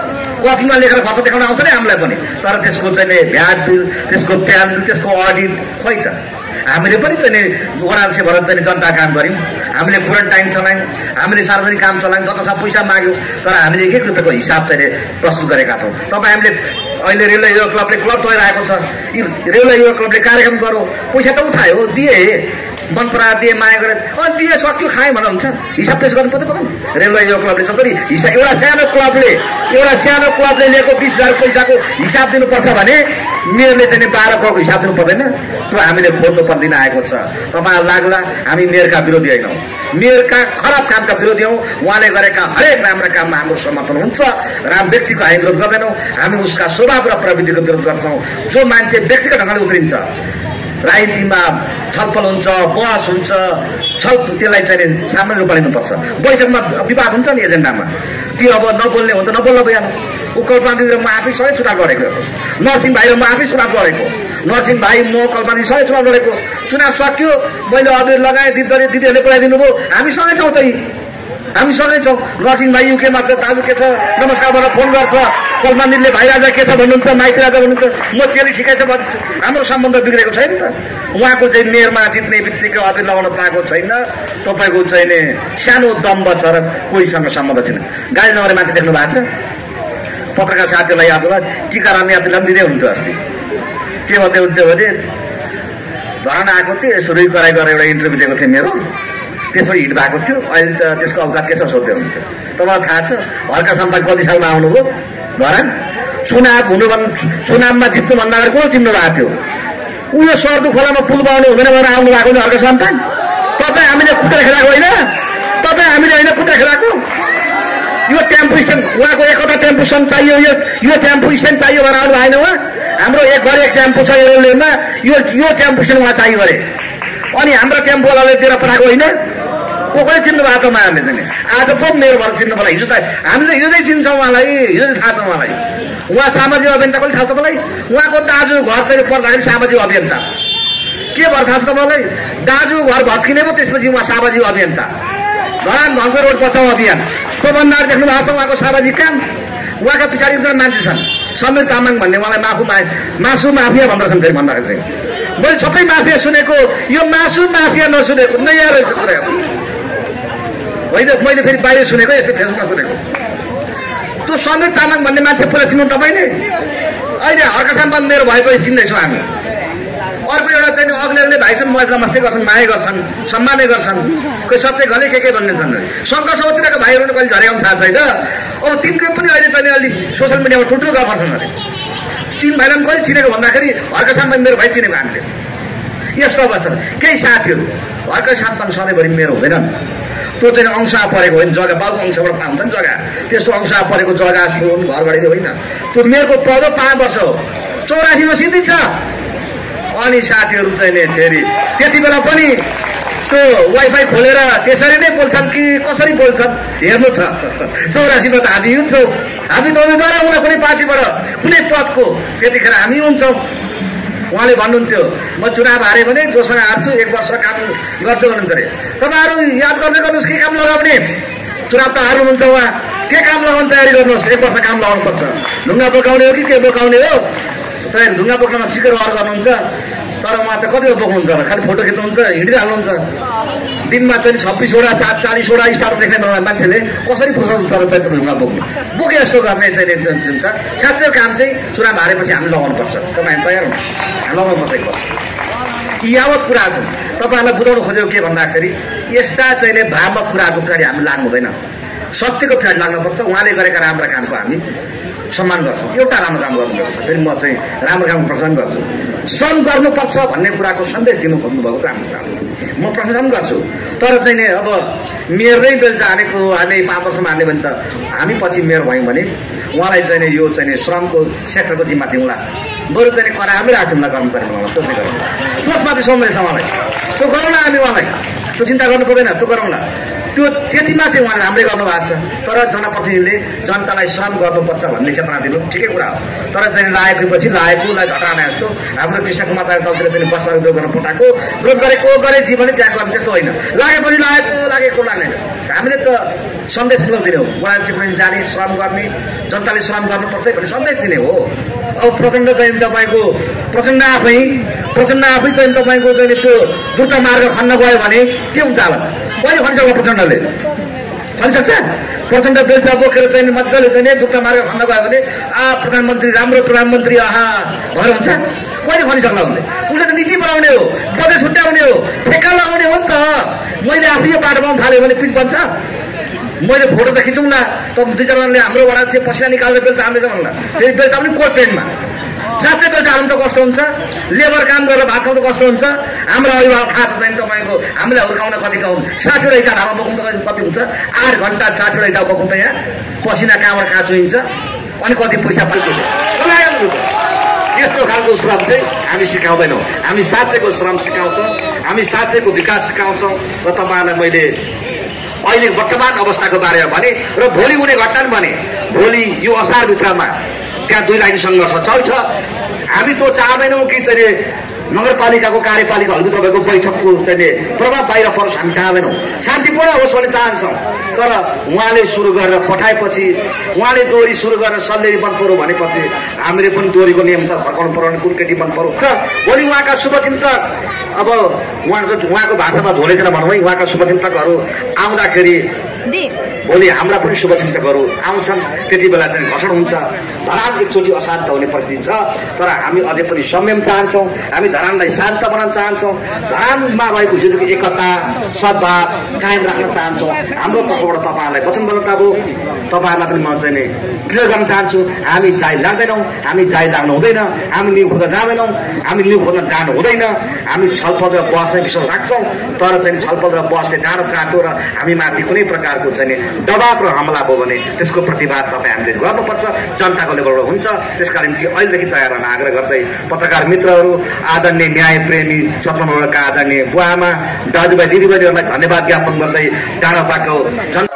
कपीमा लेखेर खर्च देखाउन आउँछ नि हामीलाई पनि, तर त्यसको चाहिँ भ्याट बिल, त्यसको प्यान बिल, त्यसको अडिट खोइ त। हामीले पनि चाहिँ वडाध्यक्ष भएर चाहिँ जनता काम गऱ्यौँ, हामीले क्वारेन्टाइन चलायौँ, हामीले सार्वजनिक काम चलायौँ, जता सब पैसा माग्यो, तर हामीले एक एक रुपियाँको हिसाब चाहिँ प्रस्तुत गरेका छौँ। तपाईँ हामीले अहिले रेलवे युवा क्लबले क्लब चलाइरहेको छ, रेलवे युवा क्लबले कार्यक्रम गरौँ, पैसा त उठायो दिए, मन परा दिए, माया गरेर अनि दिए सक्यो खाएँ भनेर हुन्छ, हिसाब पेश गर्नु पर्दैन पर्दैन। रेलवे युवा क्लबले जसरी हिसाब एउटा सानो क्लबले एउटा सानो क्लबले लिएको बिस हजार पैसाको हिसाब दिनुपर्छ भने मेयरले चाहिँ बाह्र करोडको हिसाब दिनु पर्दैन, त्यो हामीले खोज्नु पर्दैन आएको छ। तपाईँहरू लाग्ला हामी मेयरका विरोधी होइनौँ, मेयरका खराब कामका विरोधी हौँ, उहाँले गरेका हरेक राम्रा काममा हाम्रो समर्थन हुन्छ। राम व्यक्तिको हामी विरोध गर्दैनौँ, हामी उसका स्वभाव र प्रविधिको विरोध गर्छौँ। जो मान्छे व्यक्तिगत ढङ्गले उत्रिन्छ, राजनीतिमा छलफल हुन्छ, बहस हुन्छ, छल त्यसलाई चाहिँ सामान्य रूपमा लिनुपर्छ। बैठकमा विवाद हुन्छ नि एजेन्डामा, कि अब नबोल्ने हो त नबोल्न भइहाल्छ। ऊ कल्पनादेखि म आफै सबै चुनाव गरेको, नरसिंह भाइ र म आफै चुनाव गरेको, नरसिंह भाइ म कल्पनादेखि सबै चुनाव लडेको। चुनाव सक्यो, मैले अबिर लगाएँ, दिदी दिदीहरूले पुऱ्याइदिनु भयो, हामी सँगै छौँ त, हामी सँगै छौँ। नरसिंह भाइ युकेमा छ, दाजु के छ नमस्कार भनेर फोन गर्छ, कल्पनाले भाइ राजा के छ भन्नुहुन्छ, माइती राजा भन्नुहुन्छ, म चेली ठिकै छ भन्छ, हाम्रो सम्बन्ध बिग्रेको छैन त। उहाँको चाहिँ मेयरमा जित्ने बित्तिकै अबिर लगाउन पाएको छैन, तपाईँको चाहिँ नि सानो दम्ब छ र कोहीसँग सम्बन्ध छैन। गाडी नगरे मान्छे देख्नु भएको छ, पत्रकार साथीहरूलाई याद होला, टिकाराम यात्रीलाई पनि दिँदै हुन्थ्यो अस्ति, के भन्दै हुन्थ्यो भने धरान आएको थिएँ, यसो रुई कराई गरेर एउटा इन्टरभ्यू दिएको थिएँ मेरो, त्यसपछि हिट भएको थियो। अहिले त त्यसको अवकाश के छ सोध्दै हुनुहुन्छ। तपाईँलाई थाहा छ हर्का सम्पाद कति सालमा आउनुभयो धरान? चुनाव हुनु चुनावमा जित्नुभन्दा अगाडि को चिन्नु भएको थियो? उयो सर्दु खोलामा पुल बनाउनु हुँदैन भनेर आउनु भएको नि हर्का सम्पाद। तपाईँ हामीले खुट्टा खेलाएको होइन, तपाईँ हामीले होइन खुट्टा खेलाएको। यो टेम्पो स्ट्यान्ड उहाँको एकवटा टेम्पो स्ट्यान्ड चाहियो, यो यो टेम्पो स्ट्यान्ड चाहियो भनेर आउनु भएन उहाँ। हाम्रो एक घर एक टेम्पो छ एरोप्लेनमा, यो यो टेम्पो स्ट्यान्ड उहाँ चाहियो अरे। अनि हाम्रो टेम्पोवालाले दिएर पठाएको होइन, को कोले चिन्नु भएको त हामीले चाहिँ आज पो मेरो भएर चिन्नु मलाई। हिजो त हामीले हिजो चाहिँ चिन्छौँ उहाँलाई, हिजो चाहिँ थाहा छ उहाँलाई। उहाँ सामाजिक अभियन्ता कसले थाहा छ मलाई? उहाँको दाजु घर चाहिँ पर्दाखेरि सामाजिक अभियन्ता के भएर थाहा छ तपाईँलाई? दाजु घर भत्किने पो त्यसपछि उहाँ सामाजिक अभियन्ता। धरान धनको रोड बचाउ अभियान त्योभन्दा देख्नु भएको छ उहाँको सामाजिक काम। उहाँका पछाडि एकजना मान्छे छन् समीर तामाङ भन्ने, उहाँलाई माफु मासु माफिया भन्दछन्। फेरि भन्दाखेरि चाहिँ मैले सबै माफिया सुनेको, यो मासु माफिया नसुनेको नयाँ रहेछ कुरा होइन। मैले फेरि बाहिर सुनेको, यसो फेसबुकमा सुनेको। त्यो समीर तामाङ भन्ने मान्छे पुरा चिन्नु तपाईँले? अहिले हर्का सम्पाद मेरो भएको चिन्दैछौँ हामी। अर्को एउटा चाहिँ अग्ले अग्ले भाइ छन्, मजा मस्ती गर्छन्, माया गर्छन्, सम्मानै गर्छन्, कोही सत्य गले के के भन्ने छन्। शङ्कर सौतिरका भाइहरू कहिले झरेको थाहा छैन। अब तिनको पनि अहिले चाहिँ अलिक सोसियल मिडियामा ठुल्ठुलो गफ गर्छन् अरे। तिन भाइलाई कहिले चिनेको भन्दाखेरि हर्का सम्पाद मेरो भाइ चिनेको हामीले। यस्तो अवस्था केही साथीहरू हर्का सम्पाद सधैँभरि मेरो हुँदैनन्। त्यो चाहिँ अंश परेको होइन, जग्गा बाबु अंशबाट पाउँछ नि जग्गा। त्यस्तो अंश परेको जग्गा सुन घरबारी होइन। त्यो मेरो पद पाँच वर्ष हो, चौरासीमा सिद्धिन्छ। अनि साथीहरू चाहिँ नि फेरि त्यति बेला पनि त्यो वाइफाई खोलेर त्यसरी नै बोल्छन् कि कसरी बोल्छन् हेर्नु छ। चौरासीमा त हामी हुन्छौँ, हामी त उम्मेदवार हुन कुनै पार्टीबाट कुनै पदको, त्यतिखेर हामी हुन्छौँ। उहाँले भन्नुहुन्थ्यो म चुनाव हारेँ भने जोसँग हार्छु एक वर्ष काम गर्छु भन्नुहुन्छ अरे। तपाईँहरू याद गर्दै गर्नुहोस् के काम लगाउने। चुनाव त हार्नुहुन्छ उहाँ, के काम लगाउने तयारी गर्नुहोस्। एक वर्ष काम लगाउनुपर्छ। ढुङ्गा बोकाउने हो कि के बोकाउने हो? तपाईँ ढुङ्गा बोक्नमा सिकेर अर गर्नुहुन्छ, तर उहाँ त कतिको बोक्नुहुन्छ होला? खालि फोटो खिच्नुहुन्छ, हिँडिहाल्नुहुन्छ। दिनमा चाहिँ छब्बिसवटा चार चालिसवटा स्टार देख्ने मान्छेले कसरी फुर्सद हुन्छ र चाहिँ ढुङ्गा बोक्नु बोके जस्तो गर्ने चाहिँ हुन्छ। साँच्चै काम चाहिँ चुनाव हारेपछि हामी लगाउनुपर्छ। तपाईँ तयार हुनु, लगाउनु पर्छ। यावत कुरा छ तपाईँहरूलाई बुझाउनु खोजेको के भन्दाखेरि यस्ता चाहिँ भ्रामक कुराको पछाडि हामी लाग्नु हुँदैन, सत्यको पछाडि लाग्नुपर्छ। उहाँले गरेका राम्रा कामको हामी सम्मान गर्छौँ। एउटा राम्रो काम गर्नुपर्छ, फेरि म चाहिँ राम्रो काम प्रशंसा गर्छु। श्रम गर्नुपर्छ भन्ने कुराको सन्देश दिनु खोज्नुभएको काम छ, म प्रशंसा पनि गर्छु। तर चाहिँ नि अब मेयर नै बेलचा हानेको हाने पाँच वर्षमा हाल्ने भने त हामी पछि मेयर भयौँ भने उहाँलाई चाहिँ नि यो चाहिँ श्रमको सेक्टरको जिम्मा दिउँला, बरु चाहिँ करामै राख्छौँला गर्नु पर्ने उहाँलाई। सोच्ने गरौँ, सोचमाथि सोच्दैछ उहाँलाई, त्यो गरौँला हामी उहाँलाई, त्यो चिन्ता गर्नु पर्दैन, त्यो गरौँला। त्यो त्यतिमा चाहिँ उहाँले राम्रै गर्नुभएको छ। तर जनप्रतिनिधिले जनतालाई श्रम गर्नुपर्छ भन्ने चेतना दिनु ठिकै कुरा हो। तर चाहिँ लागेपछि लागेकोलाई घटाउने जस्तो हाम्रो कृष्ण कुमार तलतिर चाहिँ बस लाग्दो गर्न पठाएको विरोध गरेको गरेपछि भने त्यहाँ गर्ने त्यस्तो होइन। लागेपछि लागेको लागेको लाग्ने हामीले त सन्देश पुऱ्याउँदिने हो। उहाँले चाहिँ जाने श्रम गर्ने, जनताले श्रम गर्नुपर्छ भन्ने सन्देश दिने हो। अब प्रचण्ड चाहिँ तपाईँको प्रचण्ड आफै प्रचण्ड आफै चाहिँ तपाईँको चाहिँ त्यो द्रुत मार्ग खन्न गयो भने के हुन्छ होला? कहिले खनिसक्छ प्रचण्डले? खनिसक्छ? प्रचण्ड बेलचा बोकेर चाहिँ मजाले चाहिँ द्रुत मार्ग खन्न गयो भने आ प्रधानमन्त्री राम्रो प्रधानमन्त्री आहा भएर हुन्छ? कहिले खनिसक्ला उसले? उसले त नीति बनाउने हो, बजेट छुट्याउने हो, ठेक्का लगाउने हो नि त। मैले आफै यो बाटो बनाउनु थाल्यो भने पिच बन्छ। मैले फोटो त खिचौँला, त दुईजनाले हाम्रो वडा चाहिँ पसिना निकालेर बेलचा हाल्दैछ भन्ला, फेरि बेलचा पनि कोट पेन्टमा साँच्चै बेलचा हाल्नु त कस्तो हुन्छ? लेबर काम गरेर भात खाउनु कस्तो हुन्छ? हाम्रो अभिभावक थाहा छ चाहिँ तपाईँको हामीले हुर्काउन कतिको साठीवटा इँटा ढाबा बोक्नु त कति हुन्छ? आठ घन्टा साठीवटा इँटा बोक्नु त यहाँ पसिना कहाँबाट कहाँ चुइन्छ, अनि कति पैसा पाइन्छ? यस्तो खालको श्रम चाहिँ हामी सिकाउँदैनौँ। हामी साँच्चैको श्रम सिकाउँछौँ, हामी साँच्चैको विकास सिकाउँछौँ। र तपाईँहरूलाई मैले अहिले वर्तमान अवस्थाको बारेमा भने र भोलि हुने घटना पनि भने, भोलि यो असारभित्रमा त्यहाँ दुई लाइन सङ्घर्ष चल्छ। हामी त्यो चाहँदैनौँ कि चाहिँ नगरपालिकाको कार्यपालिकाहरूको तपाईँको बैठकको चाहिँ प्रभाव बाहिर परोस्, हामी चाहँदैनौँ। शान्तिपूर्ण होस् भन्ने चाहन्छौँ। तर उहाँले सुरु गरेर पठाएपछि, उहाँले दोहोरी सुरु गरेर सल्लेरी मन पऱ्यो भनेपछि हामीले पनि दोहोरीको नियम छ, फर्काउनु पऱ्यो भने कुन केटी मन पऱ्यो। भोलि उहाँका शुभचिन्तक, अब उहाँको उहाँको भाषामा झोलेतिर भनौँ है, उहाँका शुभचिन्तकहरू आउँदाखेरि भोलि हाम्रा पनि शुभचिन्तकहरू आउँछन्, त्यति बेला चाहिँ घर्षण हुन्छ, धरान एकचोटि अशान्त हुने परिस्थिति छ। तर हामी अझै पनि संयम चाहन्छौँ, हामी धरानलाई शान्त बनाउन चाहन्छौँ, धरानमा रहेको जुन एकता सद्भाव कायम राख्न चाहन्छौँ। हाम्रो तर्फबाट तपाईँहरूलाई वचनबद्धता भयो, तपाईँहरूलाई पनि म चाहिँ नि क्लियर गर्न चाहन्छु, हामी जाइ लाग्दैनौँ, हामी जाइ लाग्नु हुँदैन, हामी लिउ खोज्न जाँदैनौँ, हामी लिउ खोज्न जानु हुँदैन। हामी छलफल र बहसमै विश्वास राख्छौँ, तर चाहिँ छलफल र बहसले डाँडो काटो र हामी माथि कुनै प्रकारको चाहिँ नि दबाव र हमला भयो भने त्यसको प्रतिवाद तपाईँ हामीले गर्नुपर्छ, जनताको लेभलबाट हुन्छ। त्यसका निम्ति अहिलेदेखि तयार रहन आग्रह गर्दै पत्रकार मित्रहरू, आदरणीय न्यायप्रेमी सत्रमका आदरणीय बुवाआमा, दाजुभाइ दिदीबहिनीहरूलाई धन्यवाद ज्ञापन गर्दै डाँडापाको जन